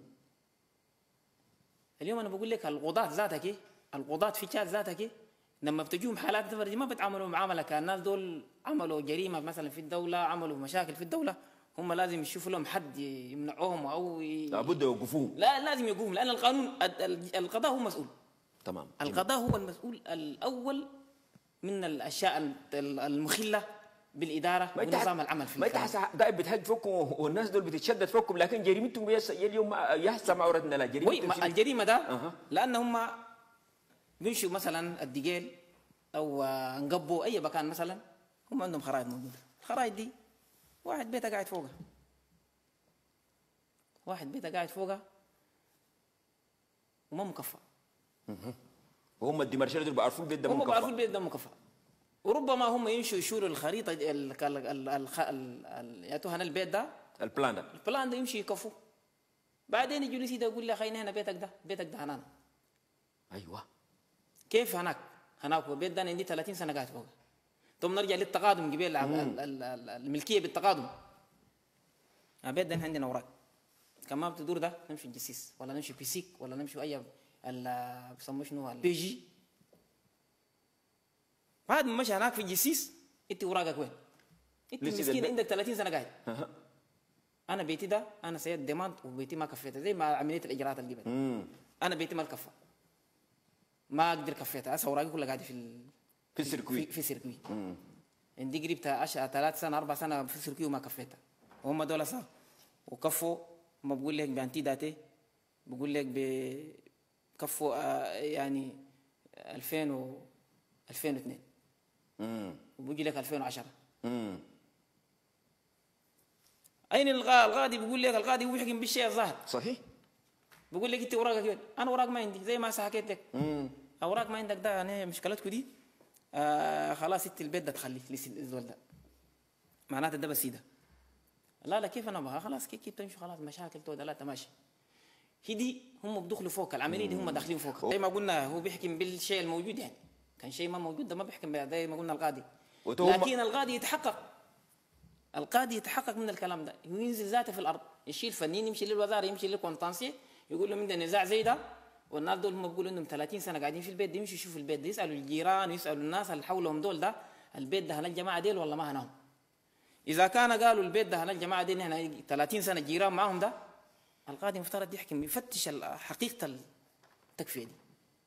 Speaker 3: اليوم انا بقول لك القضاة في تشاد ذاتك لما بتجيهم حالات تفرج ما بتعاملوا معامله كالناس دول عملوا جريمه مثلا في الدوله، عملوا مشاكل في الدوله، هم لازم يشوفوا لهم حد يمنعوهم او
Speaker 1: لابد يوقفوهم.
Speaker 3: لا لازم يقوم، لان القانون القضاء هو مسؤول.
Speaker 1: تمام.
Speaker 3: القضاء هو المسؤول الاول من الاشياء المخله بالاداره ونظام العمل في
Speaker 1: ما انت قاعد بتهج فوقكم والناس دول بتتشدد فوقكم، لكن جريمتهم اليوم يحسب عورتنا. لا
Speaker 3: الجريمه ده لان هم بيمشوا مثلا الدجيل او نقبوا اي مكان مثلا هم عندهم خرائط موجوده. الخرائط دي واحد بيته قاعد فوقها وما مكفى.
Speaker 1: وهم الديمارشير دول بيعرفوا البيت ده مكفى.
Speaker 3: هم بيعرفوا البيت ده مكفى. وربما هم يمشوا يشوروا الخريطه ياتوا هنا البيت ده البلان ده يمشي يكفوا. بعدين يجوا لي يقول لي خلينا هنا بيتك ده هنا.
Speaker 1: ايوه
Speaker 3: كيف هناك البيت ده انا عندي 30 سنه قاعد فوق. ثم نرجع للتقادم قبل الملكيه بالتقادم. البيت ده عندنا اوراق كان ما بتدور ده نمشي الجسيس ولا نمشي بيسيك ولا نمشي اي بيسموه شنو البي جي. بعد ما مشى هناك في الجسيس انت اوراقك وين؟ انت مسكين عندك 30 سنه قاعد. انا بيتي ده انا سيد ديماند وبيتي ما كفيته زي ما عمليه الاجراءات اللي قبل. انا بيتي ما الكفى ما اقدر كفيتها. هسه اوراقي كلها قاعده في السيركوي. عندي قريب 3 سنه 4 سنه في السيركوي وما كفيتها. وهم دول صار وكفوا ما بقول لك بانتي داتي، بقول لك بكفوا يعني 2002 وبيجي لك 2010. اين القاضي بيقول لك، القاضي هو بيحكم بالشيء الظاهر.
Speaker 1: صحيح.
Speaker 3: بيقول لك انت اوراقك كده، انا اوراق ما عندي زي ما حكيت لك. اوراق ما عندك، ده يعني مشكلتكم دي. خلاص انت البيت ده تخليه الزول ده، معناته ده بسيده. لا كيف انا بها خلاص كيف بتمشي خلاص مشاكل تو لا تماشي. هدي هم بدخلوا فوق العمليه دي، هم داخلين فوق زي ما قلنا. هو بيحكم بالشيء الموجود، يعني كان شيء ما موجود ده ما بيحكم به زي ما قلنا القاضي. لكن القاضي يتحقق، القاضي يتحقق من الكلام ده، ينزل ذاته في الارض، يشيل فنيين، يمشي للوزاره، يمشي للكونتانسي، يقول لهم عندنا نزاع زي ده، والناس دول هم بيقولوا انهم 30 سنه قاعدين في البيت ده، يمشوا يشوفوا البيت ده، يسالوا الجيران ويسالوا الناس اللي حولهم دول ده البيت ده هل الجماعه ديل ولا ما هناهم. اذا كان قالوا البيت ده هل الجماعه دي نحن 30 سنه جيران معهم ده، القاضي مفترض يحكم، يفتش حقيقه التكفيه دي.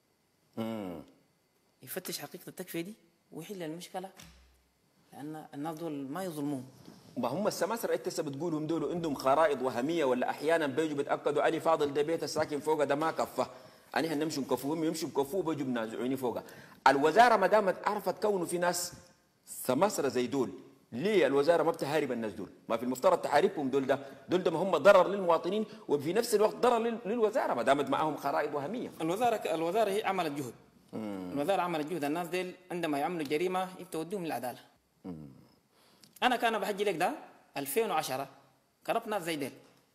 Speaker 3: يفتش حقيقه التكفيه دي ويحل المشكله، لان الناس دول ما يظلمون.
Speaker 1: ما هم السماسرة انت بتقولهم دول عندهم خرائط وهميه، ولا احيانا بيجوا بيتاكدوا علي فاضل ده بيت الساكن فوق ده ما كفه، يعني احنا نمشي نكفوهم، يمشوا بكفوه بيجوا بنازعوني فوقها. الوزاره ما دامت عرفت كونه في ناس سماسرة زي دول، ليه الوزاره ما بتحارب الناس دول؟ ما في المفترض تحاربهم دول ده ما هم ضرر للمواطنين وفي نفس الوقت ضرر للوزاره ما دامت معهم خرائط وهميه.
Speaker 3: الوزاره هي عملت جهد. الوزاره عملت جهد، الناس ديل عندما يعملوا جريمه يتودوهم للعداله. انا كان بحجي لك ده 2010 كربت ناس زي ديل،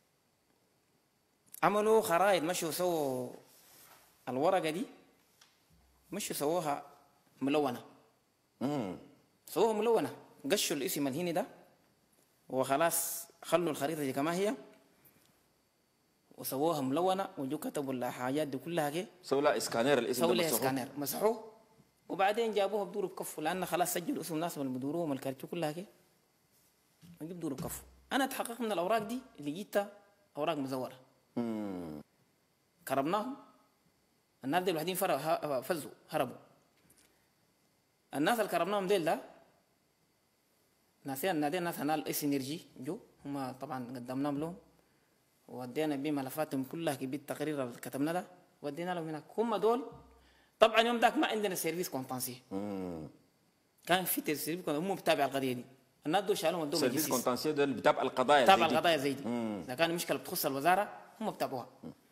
Speaker 3: عملوا خرائط، مشوا سووا الورقه دي، مشوا سووها ملونه. سووها ملونه، قشوا الاسم الهيني ده وخلاص، خلوا الخريطه دي كما هي وسووها ملونه، وجو كتبوا الحاجات دي كلها كده،
Speaker 1: سووا لها اسكانير، الاسم
Speaker 3: سووا لها اسكانير مسحوه، وبعدين جابوها بدوروا بكفوا، لان خلاص سجلوا اسم الناس اللي بدوروهم الكارتو كلها كده، نجيب دوروا بكفوا. انا اتحققت من الاوراق دي اللي جيتها اوراق مزوره. كربناهم، الناس دي الوحيدين فزوا هربوا. الناس اللي كربناهم ديل ده نادينا الناس هنا السينرجي جو، هم طبعا قدمناهم لهم وودينا بملفاتهم كلها بالتقرير اللي كتبنا ده، ودينا لهم هناك. هم دول طبعا يوم ذاك ما عندنا سيرفيس كونتانسي، كان في سيرفيس هم بتابع القضيه دي. الناس دول شالوهم ودوهم
Speaker 1: سيرفيس كونتانسي دول بتابع القضايا،
Speaker 3: بتابع القضايا زي دي. اذا كان مشكله بتخص الوزاره هم بتابعوها،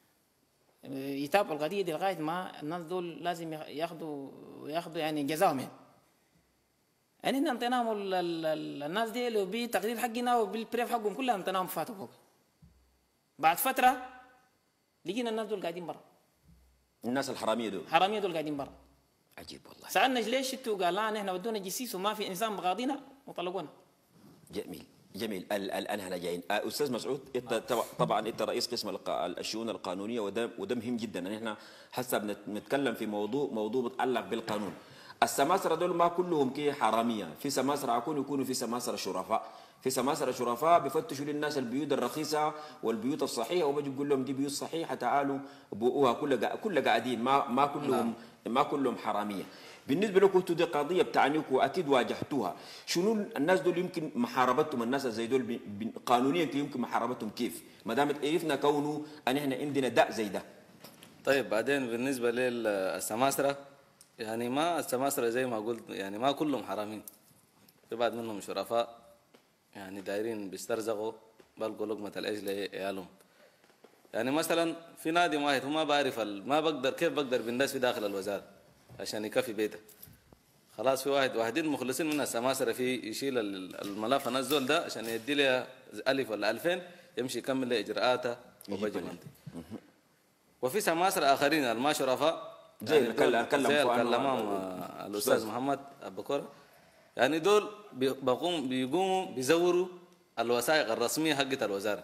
Speaker 3: يتابعوا القضيه دي لغايه ما الناس دول لازم ياخذوا يعني جزاهم. يعني احنا انطيناهم الناس دي وبتقرير حقنا وبالبريف حقهم كلها انطيناهم فاتوا فوق. بعد فتره لقينا الناس دول قاعدين برا،
Speaker 1: الناس الحراميه دول
Speaker 3: قاعدين برا.
Speaker 1: عجيب والله.
Speaker 3: سالنا ليش انتوا؟ قال لا احنا ودونا جسيس وما في انسان مغاضينا وطلقونا.
Speaker 1: جميل. الان احنا جايين. استاذ مسعود، انت طبعا انت رئيس قسم الشؤون القانونيه، وده مهم جدا ان احنا هسه بنتكلم في موضوع بيتعلق بالقانون. السماسرة دول ما كلهم كي حراميه، في سماسرة يكونوا في سماسرة شرفاء، في سماسرة شرفاء بيفتشوا للناس البيوت الرخيصه والبيوت الصحيحه وبيجوا يقول لهم دي بيوت صحيحه تعالوا بوقوها، كلها قاعدين، ما كلهم حراميه. بالنسبه لكم دي قضيه بتعنيكم واكيد واجهتوها، شنو الناس دول يمكن محاربتهم، الناس زي دول قانونيا يمكن محاربتهم كيف؟ ما دام عرفنا كونه ان احنا عندنا داء زي ده.
Speaker 2: طيب بعدين بالنسبه للسماسره، يعني ما السماسره زي ما قلت يعني ما كلهم حرامين، في بعض منهم شرفاء يعني دايرين بيسترزقوا بلقوا لقمه العيش لعيالهم. يعني مثلا في نادي واحد هو ما بعرف ما بقدر كيف بقدر بالناس في داخل الوزاره عشان يكفي بيته. خلاص في واحدين مخلصين من السماسره في يشيل الملف النزول ده عشان يدي لي 1000 ولا 2000 يمشي يكمل لي اجراءاته وبجي منتي. وفي سماسره اخرين الما شرفاء
Speaker 1: زي
Speaker 2: الكلام الاستاذ محمد ابو، يعني دول بيقوموا بيزوروا الوثائق الرسميه حقت الوزاره.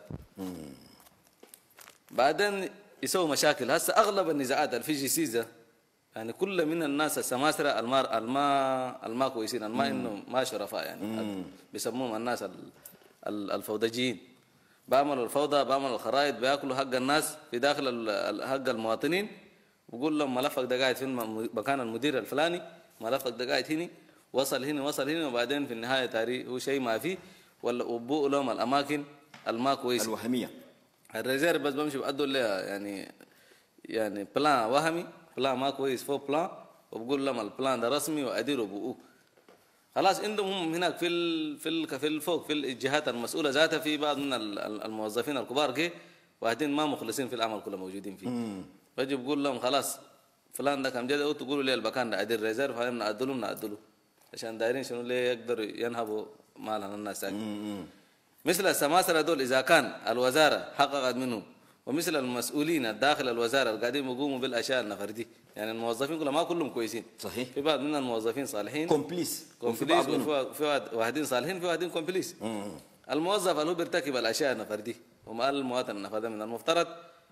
Speaker 2: بعدين يسووا مشاكل. هسه اغلب النزاعات اللي في جيسيزه يعني كل من الناس السماسره الما كويسين، انه ما شرفاء، يعني بيسموهم الناس الفوضجيين، بعملوا الفوضى، بعملوا الخرائط، بياكلوا حق الناس في داخل حق المواطنين، بقول لهم ملفك ده قاعد في مكان المدير الفلاني، ملفك ده قاعد هنا، وصل هنا، وبعدين في النهايه تاريخ هو شيء ما فيه، ولا وبوء لهم الاماكن الما كويسه
Speaker 1: الوهميه.
Speaker 2: الريزيرف بس بمشي بأدوا لها يعني بلان وهمي، بلان ما كويس فوق بلان، وبقول لهم البلان ده رسمي واديروا بقوه. خلاص عندهم هم هناك في الفوق في الجهات المسؤوله ذاتها في بعض من الموظفين الكبار كي واحدين ما مخلصين في العمل كله موجودين فيه. بجي بقول لهم خلاص فلان ده كم جد تقولوا لي المكان ده ادير ريزيرف هاي نعدله عشان دايرين شنو ليه يقدروا ينهبوا مالنا الناس تاني. مثل السماسرة دول اذا كان الوزاره حققت منهم ومثل المسؤولين داخل الوزاره اللي قاعدين يقوموا بالاشياء النفر دي، يعني الموظفين كلهم ما كلهم كويسين.
Speaker 1: صحيح.
Speaker 2: في بعض من الموظفين صالحين
Speaker 1: كومبليس
Speaker 2: وفي واحدين صالحين في واحدين كومبليس. الموظف اللي هو بيرتكب الاشياء النفر دي وما المواطن النفر ده من المفترض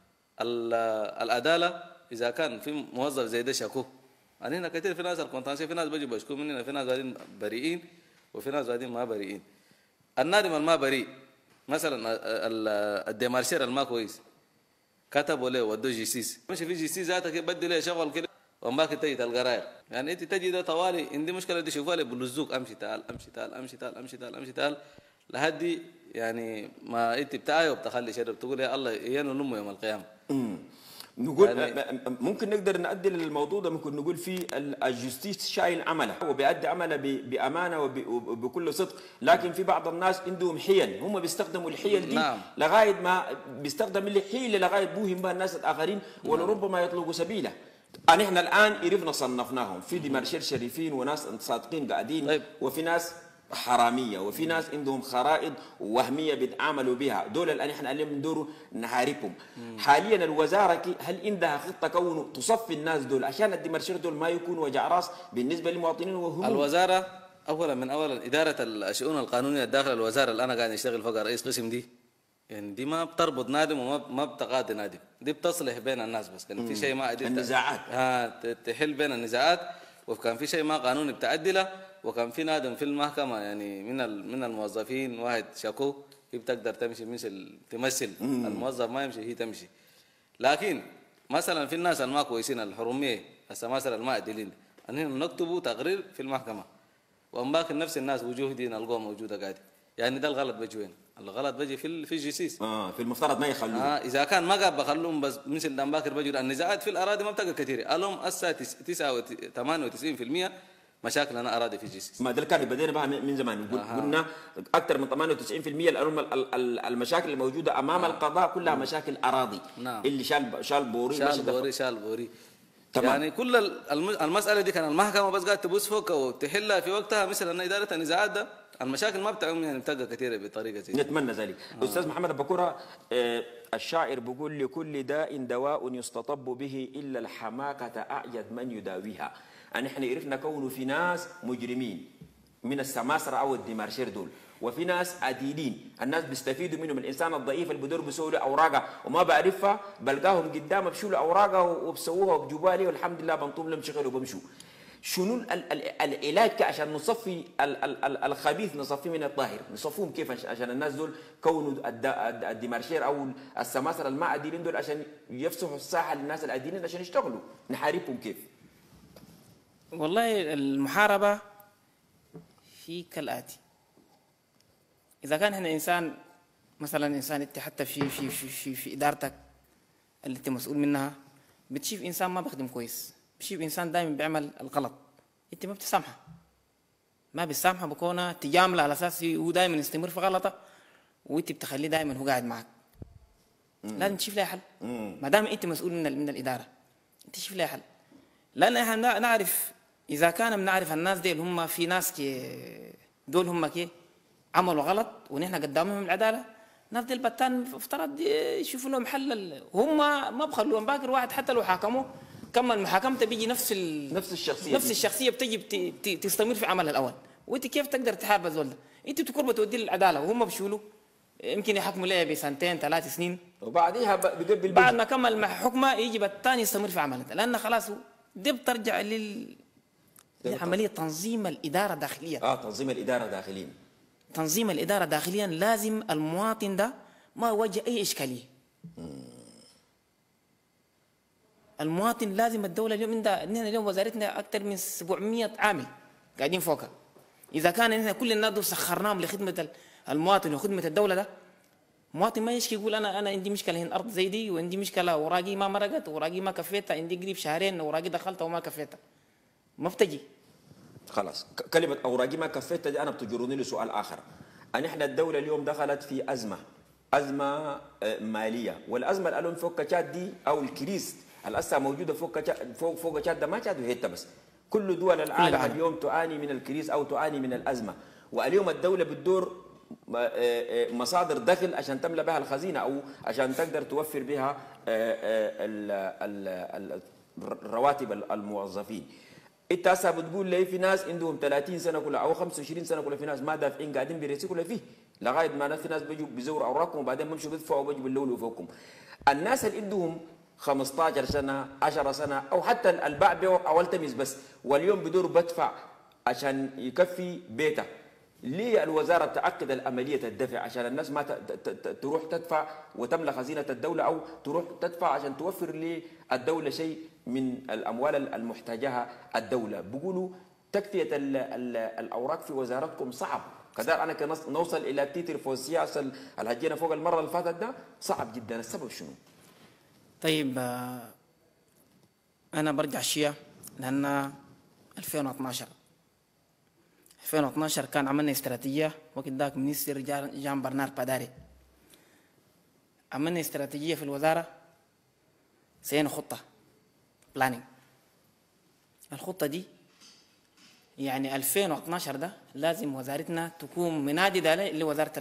Speaker 2: العداله اذا كان في موظف زي ده شكوه. يعني هنا كثير في ناس الكونتانسي في ناس بيجوا بيشكوا مننا، في ناس قاعدين بريئين وفي ناس قاعدين ما بريئين. النادم الما بريء مثلا الديمارشير الما كويس كتبوا له ودوه جيسيس، مش في جيسيس ذاتك بدي له شغل كده وماك تجي تلقى راير. يعني انت تجي ده طوالي عندي مشكله دي شوفها لي بلزوك امشي تعال امشي تعال امشي تعال امشي تعال امشي تعال لهدي يعني ما انت بتاعي وبتخلي شرب تقول يا الله ينو لمه يوم القيامه.
Speaker 1: نقول يعني ممكن نقدر نعدل الموضوع ده، ممكن نقول في الجستيس شايل عمله وبيأدي عمله بامانه وبكل صدق، لكن في بعض الناس عندهم حيل هم بيستخدموا الحيل دي. نعم. لغايه ما بيستخدم الحيله لغايه بوهم بها الناس الاخرين ولربما يطلقوا سبيله. احنا الان عرفنا صنفناهم في ديمارشير شريفين وناس صادقين قاعدين. طيب. وفي ناس حراميه وفي ناس عندهم خرائط وهميه بيتعاملوا بها، دول الان احنا عليهم ندوروا نحاربهم. حاليا الوزاره هل عندها خطه كونه تصفي الناس دول عشان الديمارشير دول ما يكونوا وجع راس بالنسبه للمواطنين وهم؟
Speaker 2: الوزاره اولا اداره الشؤون القانونيه داخل الوزاره اللي انا قاعد اشتغل فوقها رئيس قسم دي، يعني دي ما بتربط نادم وما بتقاضي نادم، دي بتصلح بين الناس بس. كان في شيء ما
Speaker 1: النزاعات
Speaker 2: تحل بين النزاعات، وكان في شيء ما قانوني بتعدله، وكان في نادم في المحكمه يعني من الموظفين واحد شكو هي بتقدر تمشي تمثل الموظف ما يمشي هي تمشي. لكن مثلا في الناس الما كويسين الحرميه السماسره المعدلين انهم نكتبوا تقرير في المحكمه وامباكن نفس الناس وجوه دي نلقوها موجوده قاعده. يعني ده الغلط بيجي وين؟ الغلط بيجي في الجيسيس.
Speaker 1: في المفترض ما يخلوه.
Speaker 2: اذا كان ما قاب بخلوهم بس مثل دام باكر بيجي. النزاعات في الاراضي ما بتبقى كثيره، الهم اسا 98% مشاكلنا اراضي في جيسيس.
Speaker 1: ما ده اللي كان بدينا بقى من زمان قلنا اكثر من 98% المشاكل الموجوده امام القضاء كلها مشاكل اراضي.
Speaker 2: نعم.
Speaker 1: اللي شال بوري
Speaker 2: تمام. يعني كل المساله دي كان المحكمه بس قاعده تبص فوق وتحلها في وقتها، مثل ان اداره النزاعات ده المشاكل ما بتعم يعني بتبقى كثيره بطريقه زي
Speaker 1: نتمنى ذلك. استاذ محمد بكوره، الشاعر بيقول لكل داء دواء يستطب به الا الحماقه اعجز من يداويها. ان احنا عرفنا كونه في ناس مجرمين من السماسره او الديمارشير دول، وفي ناس عديدين الناس بيستفيدوا منهم. الانسان الضعيف اللي بدور بيسووا له اوراقه وما بعرفها بلقاهم قدامه بشوا له اوراقه وبسووها وبجوبها لي والحمد لله بنطوم لهم شغل وبمشوا. شنو العلاج عشان نصفي الخبيث نصفيه من الطاهر؟ نصفوهم كيف عشان الناس دول كونوا الديمارشير او السماسره الما عديلين دول عشان يفسحوا الساحه للناس العديلين عشان يشتغلوا؟ نحاربهم كيف؟
Speaker 3: والله المحاربه في كالاتي: اذا كان هنا انسان مثلا انسان انت حتى في ادارتك اللي انت مسؤول منها بتشوف انسان ما بيخدم كويس، بتشوف انسان دائما بيعمل الغلط، انت ما بتسامحه، ما بتسامحه بكونه تجامله على اساس هو دائما يستمر في غلطه وانت بتخليه دائما هو قاعد معك. لازم تشوف لها حل. ما دام انت مسؤول من الاداره انت تشوف لها حل. لان احنا نعرف اذا كان بنعرف الناس دي هم في ناس دول هم عملوا غلط ونحن قدامهم العداله، الناس دي البتان افترض يشوفوا لهم حل. هم ما بخلوهم باكر واحد حتى لو حاكموه كمل محاكمته بيجي نفس الشخصيه بتجي تستمر في عملها الاول. وانت كيف تقدر تحارب الزول ده؟ انت تكون بتودي للعداله وهم بيشولوا يمكن يحكموا ليه بسنتين 3 سنين
Speaker 1: وبعديها
Speaker 3: بعد ما كمل حكمه يجي الثاني يستمر في عملها، لان خلاص دي بترجع عمليه تنظيم الاداره داخليا.
Speaker 1: تنظيم الاداره داخليا.
Speaker 3: تنظيم الاداره داخليا لازم المواطن ده ما يواجه اي اشكاليه. المواطن لازم الدوله اليوم عندها، نحن اليوم وزارتنا اكثر من 700 عامل قاعدين فوقها. اذا كان نحن كل الناس دول سخرناهم لخدمه المواطن وخدمه الدوله ده، مواطن ما يشكي يقول انا عندي مشكله هنا ارض زي دي وعندي مشكله اوراقي ما مرقت اوراقي ما كفيتها، عندي قريب شهرين اوراقي دخلتها وما كفيتها. ما بتجي.
Speaker 1: خلاص كلمة أوراقي ما كفيت دي أنا بتجرني لسؤال آخر. أن إحنا الدولة اليوم دخلت في أزمة مالية، والأزمة اللي قالوا فوق تشاد دي أو الكريس الأسا موجودة فوق تشاد ده ما تشاد وهيتا بس، كل دول العالم اليوم تعاني من الكريس أو تعاني من الأزمة، واليوم الدولة بتدور مصادر دخل عشان تملى بها الخزينة أو عشان تقدر توفر بها رواتب الموظفين. انت هسه بتقول لي في ناس عندهم 30 سنه كلها او 25 سنه كلها، في ناس ما دافعين قاعدين بيرسكوا كلها فيه لغايه ما ناس، في ناس بيجوا بيزوروا اوراقهم وبعدين بيمشوا بيدفعوا وبيجوا بيلولوا فوقهم. الناس اللي عندهم 15 سنه 10 سنه او حتى الباع بيع او التمس بس واليوم بدور بدفع عشان يكفي بيته، ليه الوزاره تعقد العمليه الدفع عشان الناس ما تروح تدفع وتملى خزينه الدوله او تروح تدفع عشان توفر للدوله شيء من الاموال المحتاجها الدوله؟ بيقولوا تكفيه الاوراق في وزارتكم صعب، كذا انا نوصل الى تيتر فوق السياسه اللي هجينا فوق المره اللي فاتت ده صعب جدا. السبب شنو؟
Speaker 3: طيب انا برجع شيء لان 2012 كان عملنا استراتيجيه وقت ذاك مينستر جان برنارد باداري، عملنا استراتيجيه في الوزاره، سينا خطه بلانينج. الخطه دي يعني 2012 ده لازم وزارتنا تكون منادده لوزاره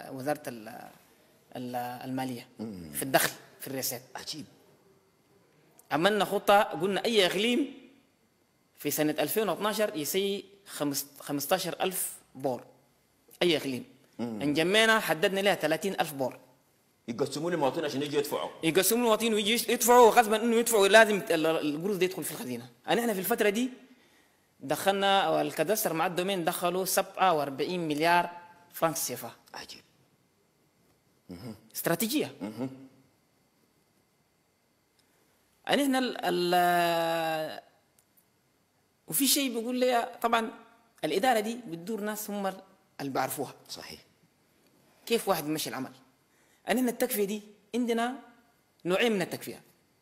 Speaker 3: الماليه في الدخل في الريسات.
Speaker 1: عجيب.
Speaker 3: عملنا خطه قلنا اي اقليم في سنه 2012 يسي 15,000 بور اي اقليم. انجمينا حددنا لها 30,000 بور
Speaker 1: يقسموا للمواطنين عشان يجوا يدفعوا،
Speaker 3: يقسموا للمواطنين ويجوا يدفعوا، وغصبا انه يدفعوا لازم القروض دي يدخل في الخزينه. احنا في الفتره دي دخلنا الكدستر مع الدومين دخلوا 47 مليار فرنك سيفا.
Speaker 1: عجيب.
Speaker 3: استراتيجيه. احنا وفي شيء بيقول لي طبعا الاداره دي بتدور ناس هم اللي بيعرفوها.
Speaker 1: صحيح.
Speaker 3: كيف واحد يمشي العمل؟ أننا التكفية دي عندنا نوعين من التكفية.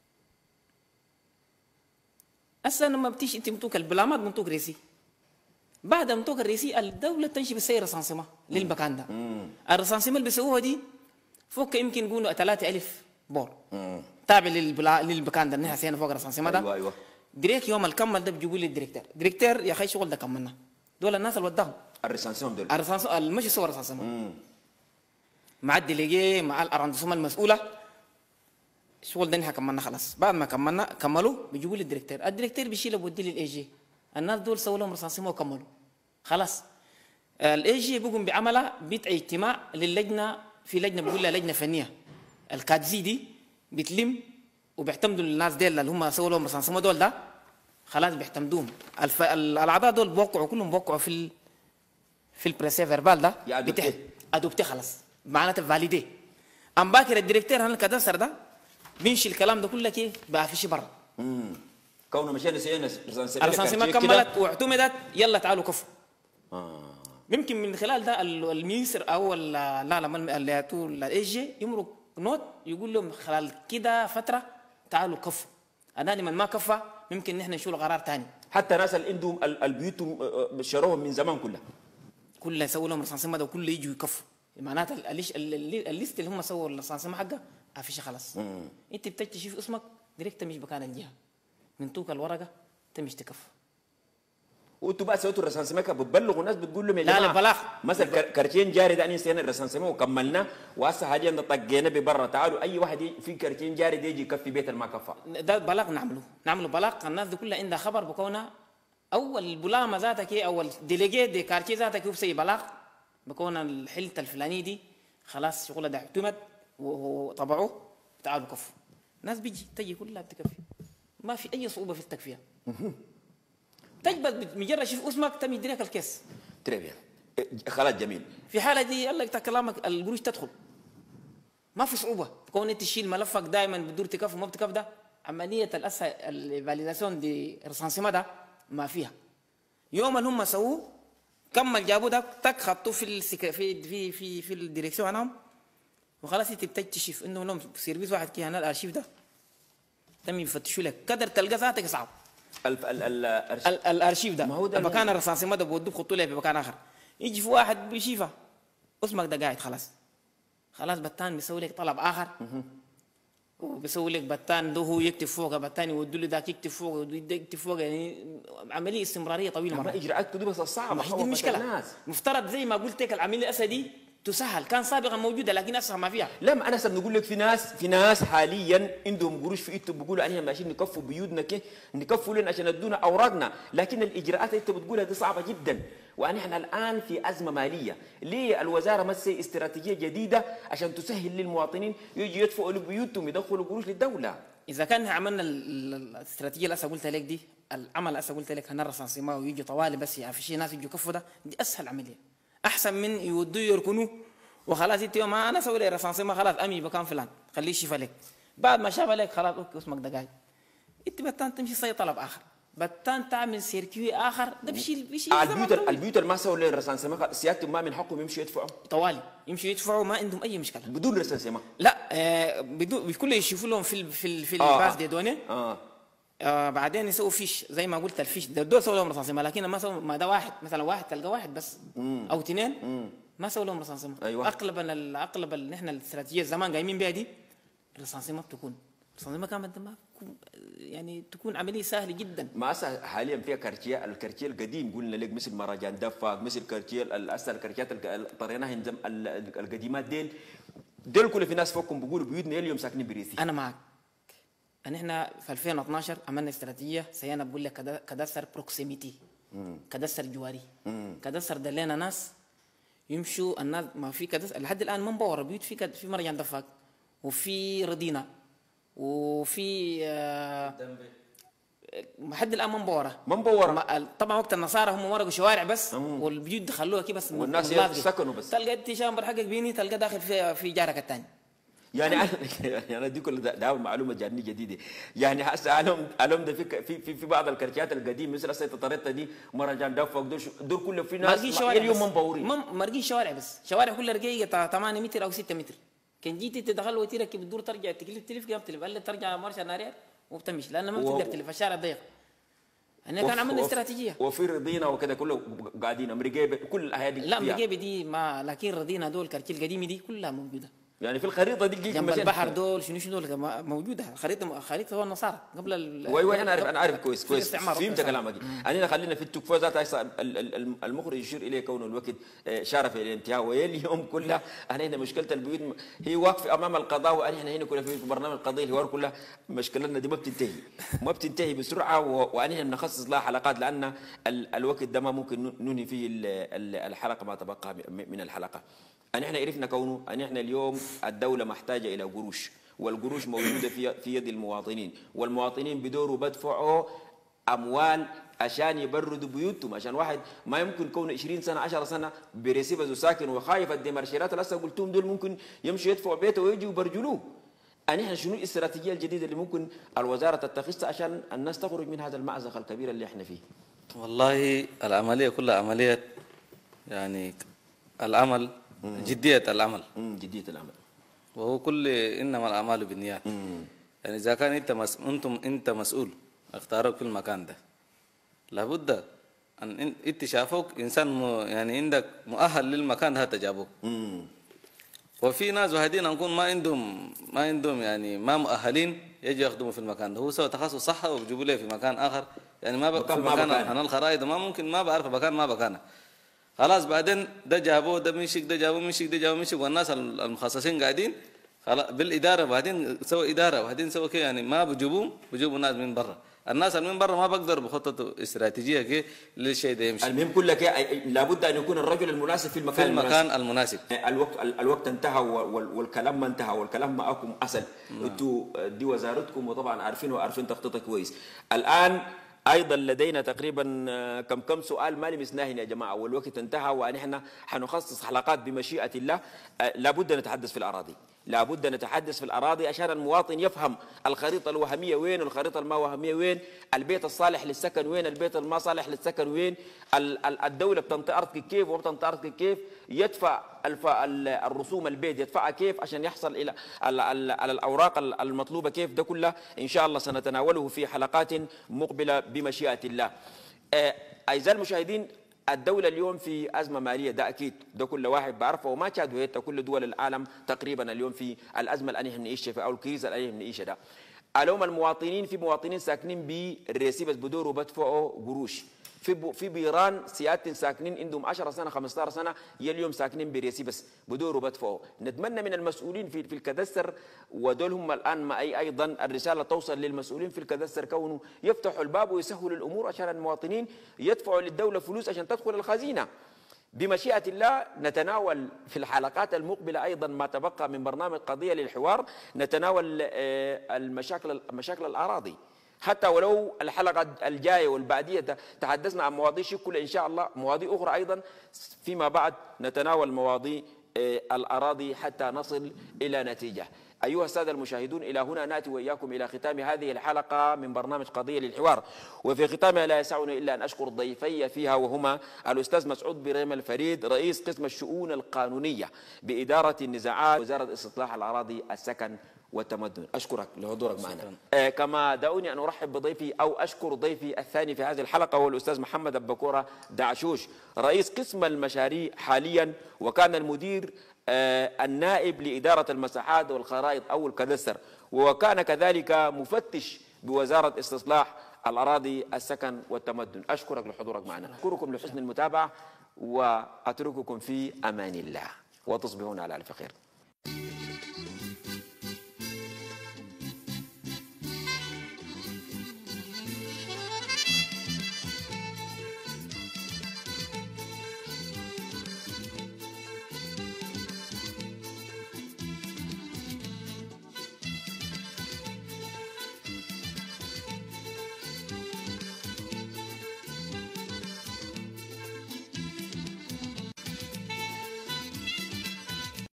Speaker 3: هسه لما بتيجي انت منطوق البلامات منطوق رئيسي، بعد منطوق الرئيسي الدولة تمشي بتسوي رصانسمة للمكان ده. الرصانسمة اللي بيسووها دي فوق يمكن يقولوا 3,000 بور تابع للمكان ده. نحن سينا فوق الرصانسمة ده.
Speaker 1: ايوه
Speaker 3: دريك يوم الكمل ده بيجيبوا لي الديريكتور يا اخي شغل ده كملنا، دول الناس اللي وداهم
Speaker 1: الرصانسمة دول
Speaker 3: المشي صور رصانسمة مع الديليجي مع الارندسومه المسؤوله. الشغل ده نحن كملنا خلاص. بعد ما كملوا بيجيبوا لي الديريكتور بيشيل بودي للاي جي. الناس دول سووا لهم رصاصمه وكملوا خلاص. الاي جي بيقوم بعملها بيدعي اجتماع للجنه، في لجنه بيقول لها لجنه فنيه الكادزي دي بتلم وبيعتمدوا للناس ديل اللي هم سووا لهم رصاصمه دول ده خلاص بيعتمدوهم. الاعضاء دول بوقعوا كلهم بوقعوا في البريسي فيربال ده ادوبتي خلاص معناته فاليدي. ام باكر الديريكتور هنا الكدستر ده بيمشي الكلام ده كله كيف بقى في شيء برا.
Speaker 1: كونه مشينا سينا
Speaker 3: الرصانسمه كملت واعتمدت، يلا تعالوا كفوا. ممكن من خلال ده المينستر او الاي جي يمرق نوت يقول لهم خلال كده فتره تعالوا كفوا. انا من ما كفى ممكن نحن نشوف قرار ثاني.
Speaker 1: حتى ناس اللي عندهم البيوت شروهم من زمان كلها
Speaker 3: يسووا لهم رصانسمه ده وكله يجوا يكفوا. معناتها الليست اللي هم سووا الرصانسمه حقها عفشه خلاص. انت بتجي تشوف اسمك ديريكت مش مكان الجهه من توك الورقه تمش تكفى.
Speaker 1: وانتوا بقى سويتوا الرصانسمه بتبلغوا الناس بتقول لهم يا جماعه
Speaker 3: لا بلاغ
Speaker 1: مثلا كارتين جاري ده نسينا الرصانسمه وكملنا وهسه حاليا طقينا ببرا، تعالوا اي واحد في كارتين جاري ده يجي يكفي بيت ما كفى. ده
Speaker 3: بلاغ نعمله بلاغ. الناس دي كلها عندها خبر بكونها اول البلامه ذاتك او الديليجيت دي كارتي ذاتك يبسي بلاغ بكون الحلة الفلانية دي خلاص شغلها ده اعتمد وطبعوه تعالوا كفوا. ناس تجي كلها بتكفي، ما في أي صعوبة في التكفية. تجبد مجرد شوف اسمك تم يدريك الكيس.
Speaker 1: تريبيا خلاص جميل.
Speaker 3: في حالة دي يلا كلامك القروش تدخل ما في صعوبة. كون انت تشيل ملفك دائما بتدور تكفي ما بتكفي ده عملية الفاليداسيون دي رصانسمة ده ما فيها. يوم اللي هم سووه كمل جابوا ده تك خطوه في الديريكسيون عنهم وخلاص انت بتكتشف انه لهم سيرفيس واحد كي هنا الارشيف ده تم يفتشوا لك قدر تلقى ذاتك صعب. الارشيف ده،
Speaker 1: ما هو ده
Speaker 3: مكان الرصاصيمه ده بودوه خطوه له في مكان اخر. يجي في واحد بيشيفه اسمك ده قاعد خلاص بتان بيسوي لك طلب اخر وبيسوي لك بتان ده هو يكتب فوق بتان يودوا له ذاك يكتب فوق يكتب فوق، يعني عمليه استمراريه طويله
Speaker 1: ما
Speaker 3: مره.
Speaker 1: اجراءات دي بس الصعبه
Speaker 3: دي المشكله. مفترض زي ما قلت لك العمليه الاسدي تسهل، كان سابقا موجوده لكن اسهل ما فيها.
Speaker 1: لا ما انا نقول لك في ناس حاليا عندهم قروش في ايدهم بيقولوا انا ماشيين نكفوا بيوتنا كي نكفوا لنا عشان يدونا اوراقنا، لكن الاجراءات اللي انت بتقولها دي صعبه جدا، ونحن الان في ازمه ماليه. ليه الوزاره ما تسوي استراتيجيه جديده عشان تسهل للمواطنين يجوا يدفعوا لبيوتهم يدخلوا قروش للدوله؟
Speaker 3: اذا كان عملنا الاستراتيجيه اللي قلت لك دي، العمل اللي قلت لك هنرسم سماء ويجي طوالي بس في شيء ناس يجوا يكفوا ده، دي اسهل عمليه احسن من يودوا يركنوه وخلاص انت يوم انا اسوي لي رسانسيما خلاص امي مكان فلان خليه يشوف لك، بعد ما شاف لك خلاص اوكي اسمك ده قاعد انت بتان تمشي صي طلب اخر، بتان تعمل سيركيوي اخر، ده بشيل
Speaker 1: البيوت اللي ما سووا لي رسانسيما سيادتهم ما من حقهم يمشوا يدفعوا
Speaker 3: طوالي، يمشوا يدفعوا ما عندهم اي مشكله
Speaker 1: بدون رسانسيما.
Speaker 3: لا بدون بكل يشوفوا لهم في الباس دي دوني بعدين يسووا فيش زي ما قلت الفيش ده دول سووا لهم رصاصيمه، لكن ما سووا ما ده واحد مثلا واحد تلقى واحد بس او اثنين ما سووا لهم رصاصيمه.
Speaker 1: أيوة.
Speaker 3: اغلب نحن الاستراتيجيه زمان قايمين بها دي الرصاصيمه بتكون الرصاصيمه كانت ما يعني تكون عمليه سهله جدا.
Speaker 1: ما حاليا فيها الكارتيه القديم قلنا لك مثل مهرجان دفاق مثل الكارتيات طريناها القديمات ديل كل في ناس فوقهم بيقولوا بيوتنا اليوم ساكنين بريثي.
Speaker 3: انا معك. احنا في 2012 عملنا استراتيجيه سيانا بقول لك كدسر بروكسيميتي كدسر جواري كدسر دلينا ناس يمشوا الناس ما في كدسر لحد الان ما مبور بيوت في مرجان دفاق وفي رضينا وفي لحد الان ما مبوره طبعا وقت النصارى هم ورقوا شوارع بس والبيوت خلوها كي بس
Speaker 1: والناس سكنوا بس
Speaker 3: تلقى التيشان برحقك بيني تلقى داخل في جارك الثاني.
Speaker 1: يعني انا دي كل ده معلومه جاتني جديده. يعني هسه علم ده في بعض الكرتيات القديمه مثل هسه الطريقه دي مهرجان دفق دول كله في ناس اليوم منبورين
Speaker 3: مرقين شوارع بس شوارع كلها رقيقه 8 متر او 6 متر. كان جيتي تدخل وتيرك بتدور ترجع تلف قبل ترجع مرشا ناريه وبتمشي لانه ما بتقدر تلف الشارع ضيق. انا كان عملنا استراتيجيه
Speaker 1: وفي رضينا وكذا كله قاعدين امريكا كل الاهالي
Speaker 3: لا امريكا دي ما لكن رضينا دول الكرتيه القديمه دي كلها موجوده
Speaker 1: يعني في الخريطه دي
Speaker 3: جنب البحر دول شنو دول موجوده خريطه هو النصارى قبل
Speaker 1: وي انا عارف كويس فهمت كلامك. انا خلينا في التكفى ذات المخرج يشير اليه كونه الوقت شارف الى الانتهاء واليوم كلها هنا مشكله البيوت هي واقفه امام القضاء واحنا هنا كلنا في برنامج القضيه الحوار كلها مشكلتنا دي ما بتنتهي بسرعه وانا بنخصص لها حلقات لان الوقت ده ما ممكن ننهي فيه الحلقه ما تبقى من الحلقه. احنا عرفنا كونه احنا اليوم الدوله محتاجه الى قروش والقروش موجوده في يد المواطنين والمواطنين بدوروا بدفعوا اموال عشان يبردوا بيوتهم عشان واحد ما يمكن كونه 20 سنه 10 سنه بريسيبه ساكن وخايف الديمارشيرات اللي هسه قلتهم دول ممكن يمشي يدفعوا بيته ويجوا يبرجلوه. احنا شنو الاستراتيجيه الجديده اللي ممكن الوزاره تتخذها عشان الناس تخرج من هذا المأزق الكبير اللي احنا فيه؟
Speaker 2: والله العمليه كلها عمليه يعني العمل جدية العمل وهو كل إنما الأعمال بالنيات. يعني إذا كان أنت مسؤول اختاروك في المكان ده لابد أن أنت شافوك إنسان يعني عندك مؤهل للمكان ده تجابوك. وفي ناس وهدين نكون ما عندهم يعني ما مؤهلين يجي يخدموا في المكان ده. هو سوى تخصص صحة وبيجيبوا له في مكان آخر يعني ما في مكان أنا الخرائط ما ممكن ما بعرف مكان ما بكانه خلاص. بعدين ده جابوه ده مشيك ده جابوه مشيك والناس المخصصين قاعدين خلاص بالاداره بعدين سووا اداره وبعدين سووا كده يعني ما بيجيبوا ناس من برا. الناس اللي من برا ما بقدر بخطط استراتيجيه كده للشيء ده يمشي.
Speaker 1: المهم كلك لابد ان يكون الرجل المناسب في المكان
Speaker 2: المناسب.
Speaker 1: الوقت انتهى والكلام ما انتهى والكلام معكم اصل انتوا دي وزارتكم وطبعا عارفين تخطيطها كويس. الان ايضا لدينا تقريبا كم سؤال ما لمسناهن يا جماعه والوقت انتهى ونحن حنخصص حلقات بمشيئه الله. لابد ان نتحدث في الاراضي لابد نتحدث في الأراضي عشان المواطن يفهم الخريطة الوهمية وين والخريطة الما وهمية وين، البيت الصالح للسكن وين، البيت الما صالح للسكن وين، الدولة بتنطي أرضك كيف وبتنطي أرضك كيف، يدفع الرسوم البيت يدفعها كيف عشان يحصل إلى الأوراق المطلوبة كيف. ده كله إن شاء الله سنتناوله في حلقات مقبلة بمشيئة الله. أعزائي المشاهدين، الدولة اليوم في أزمة مالية، ده أكيد، ده كل واحد بعرفه، وما كاد وهيتا كل دول العالم تقريبا اليوم في الأزمة اللي احنا بنعيشها فيها أو الكريزة اللي احنا بنعيشها ده. اليوم المواطنين، في مواطنين ساكنين بالريسيبس بدوروا بدفعوا قروش، في بيران سيادة ساكنين عندهم 10 سنة 15 سنة اليوم ساكنين بريسيبس بدوروا بدفعوا. نتمنى من المسؤولين في الكدستر، ودول هم الآن ما أيضا الرسالة توصل للمسؤولين في الكدستر كونه يفتحوا الباب ويسهلوا الأمور عشان المواطنين يدفعوا للدولة فلوس عشان تدخل الخزينة. بمشيئة الله نتناول في الحلقات المقبلة أيضا ما تبقى من برنامج قضية للحوار، نتناول مشاكل الأراضي، حتى ولو الحلقة الجاية والبعدية تحدثنا عن مواضيع شكل إن شاء الله، مواضيع أخرى أيضا فيما بعد نتناول مواضيع الأراضي حتى نصل إلى نتيجة. أيها السادة المشاهدون، إلى هنا نأتي وإياكم إلى ختام هذه الحلقة من برنامج قضية للحوار، وفي ختامها لا يسعني إلا أن أشكر ضيفي فيها، وهما الأستاذ مسعود بريم الفريد رئيس قسم الشؤون القانونية بإدارة النزاعات وزارة استصلاح الأراضي السكن والتمدن. أشكرك لحضورك معنا. كما دعوني أن أرحب بضيفي أو أشكر ضيفي الثاني في هذه الحلقة هو الأستاذ محمد البكورة دعشوش رئيس قسم المشاريع حاليا، وكان المدير النائب لإدارة المساحات والخرائط أو الكدستر، وكان كذلك مفتش بوزارة استصلاح الأراضي السكن والتمدن. أشكرك لحضورك معنا، أشكركم لحسن المتابعة، وأترككم في أمان الله، وتصبحون على ألف خير.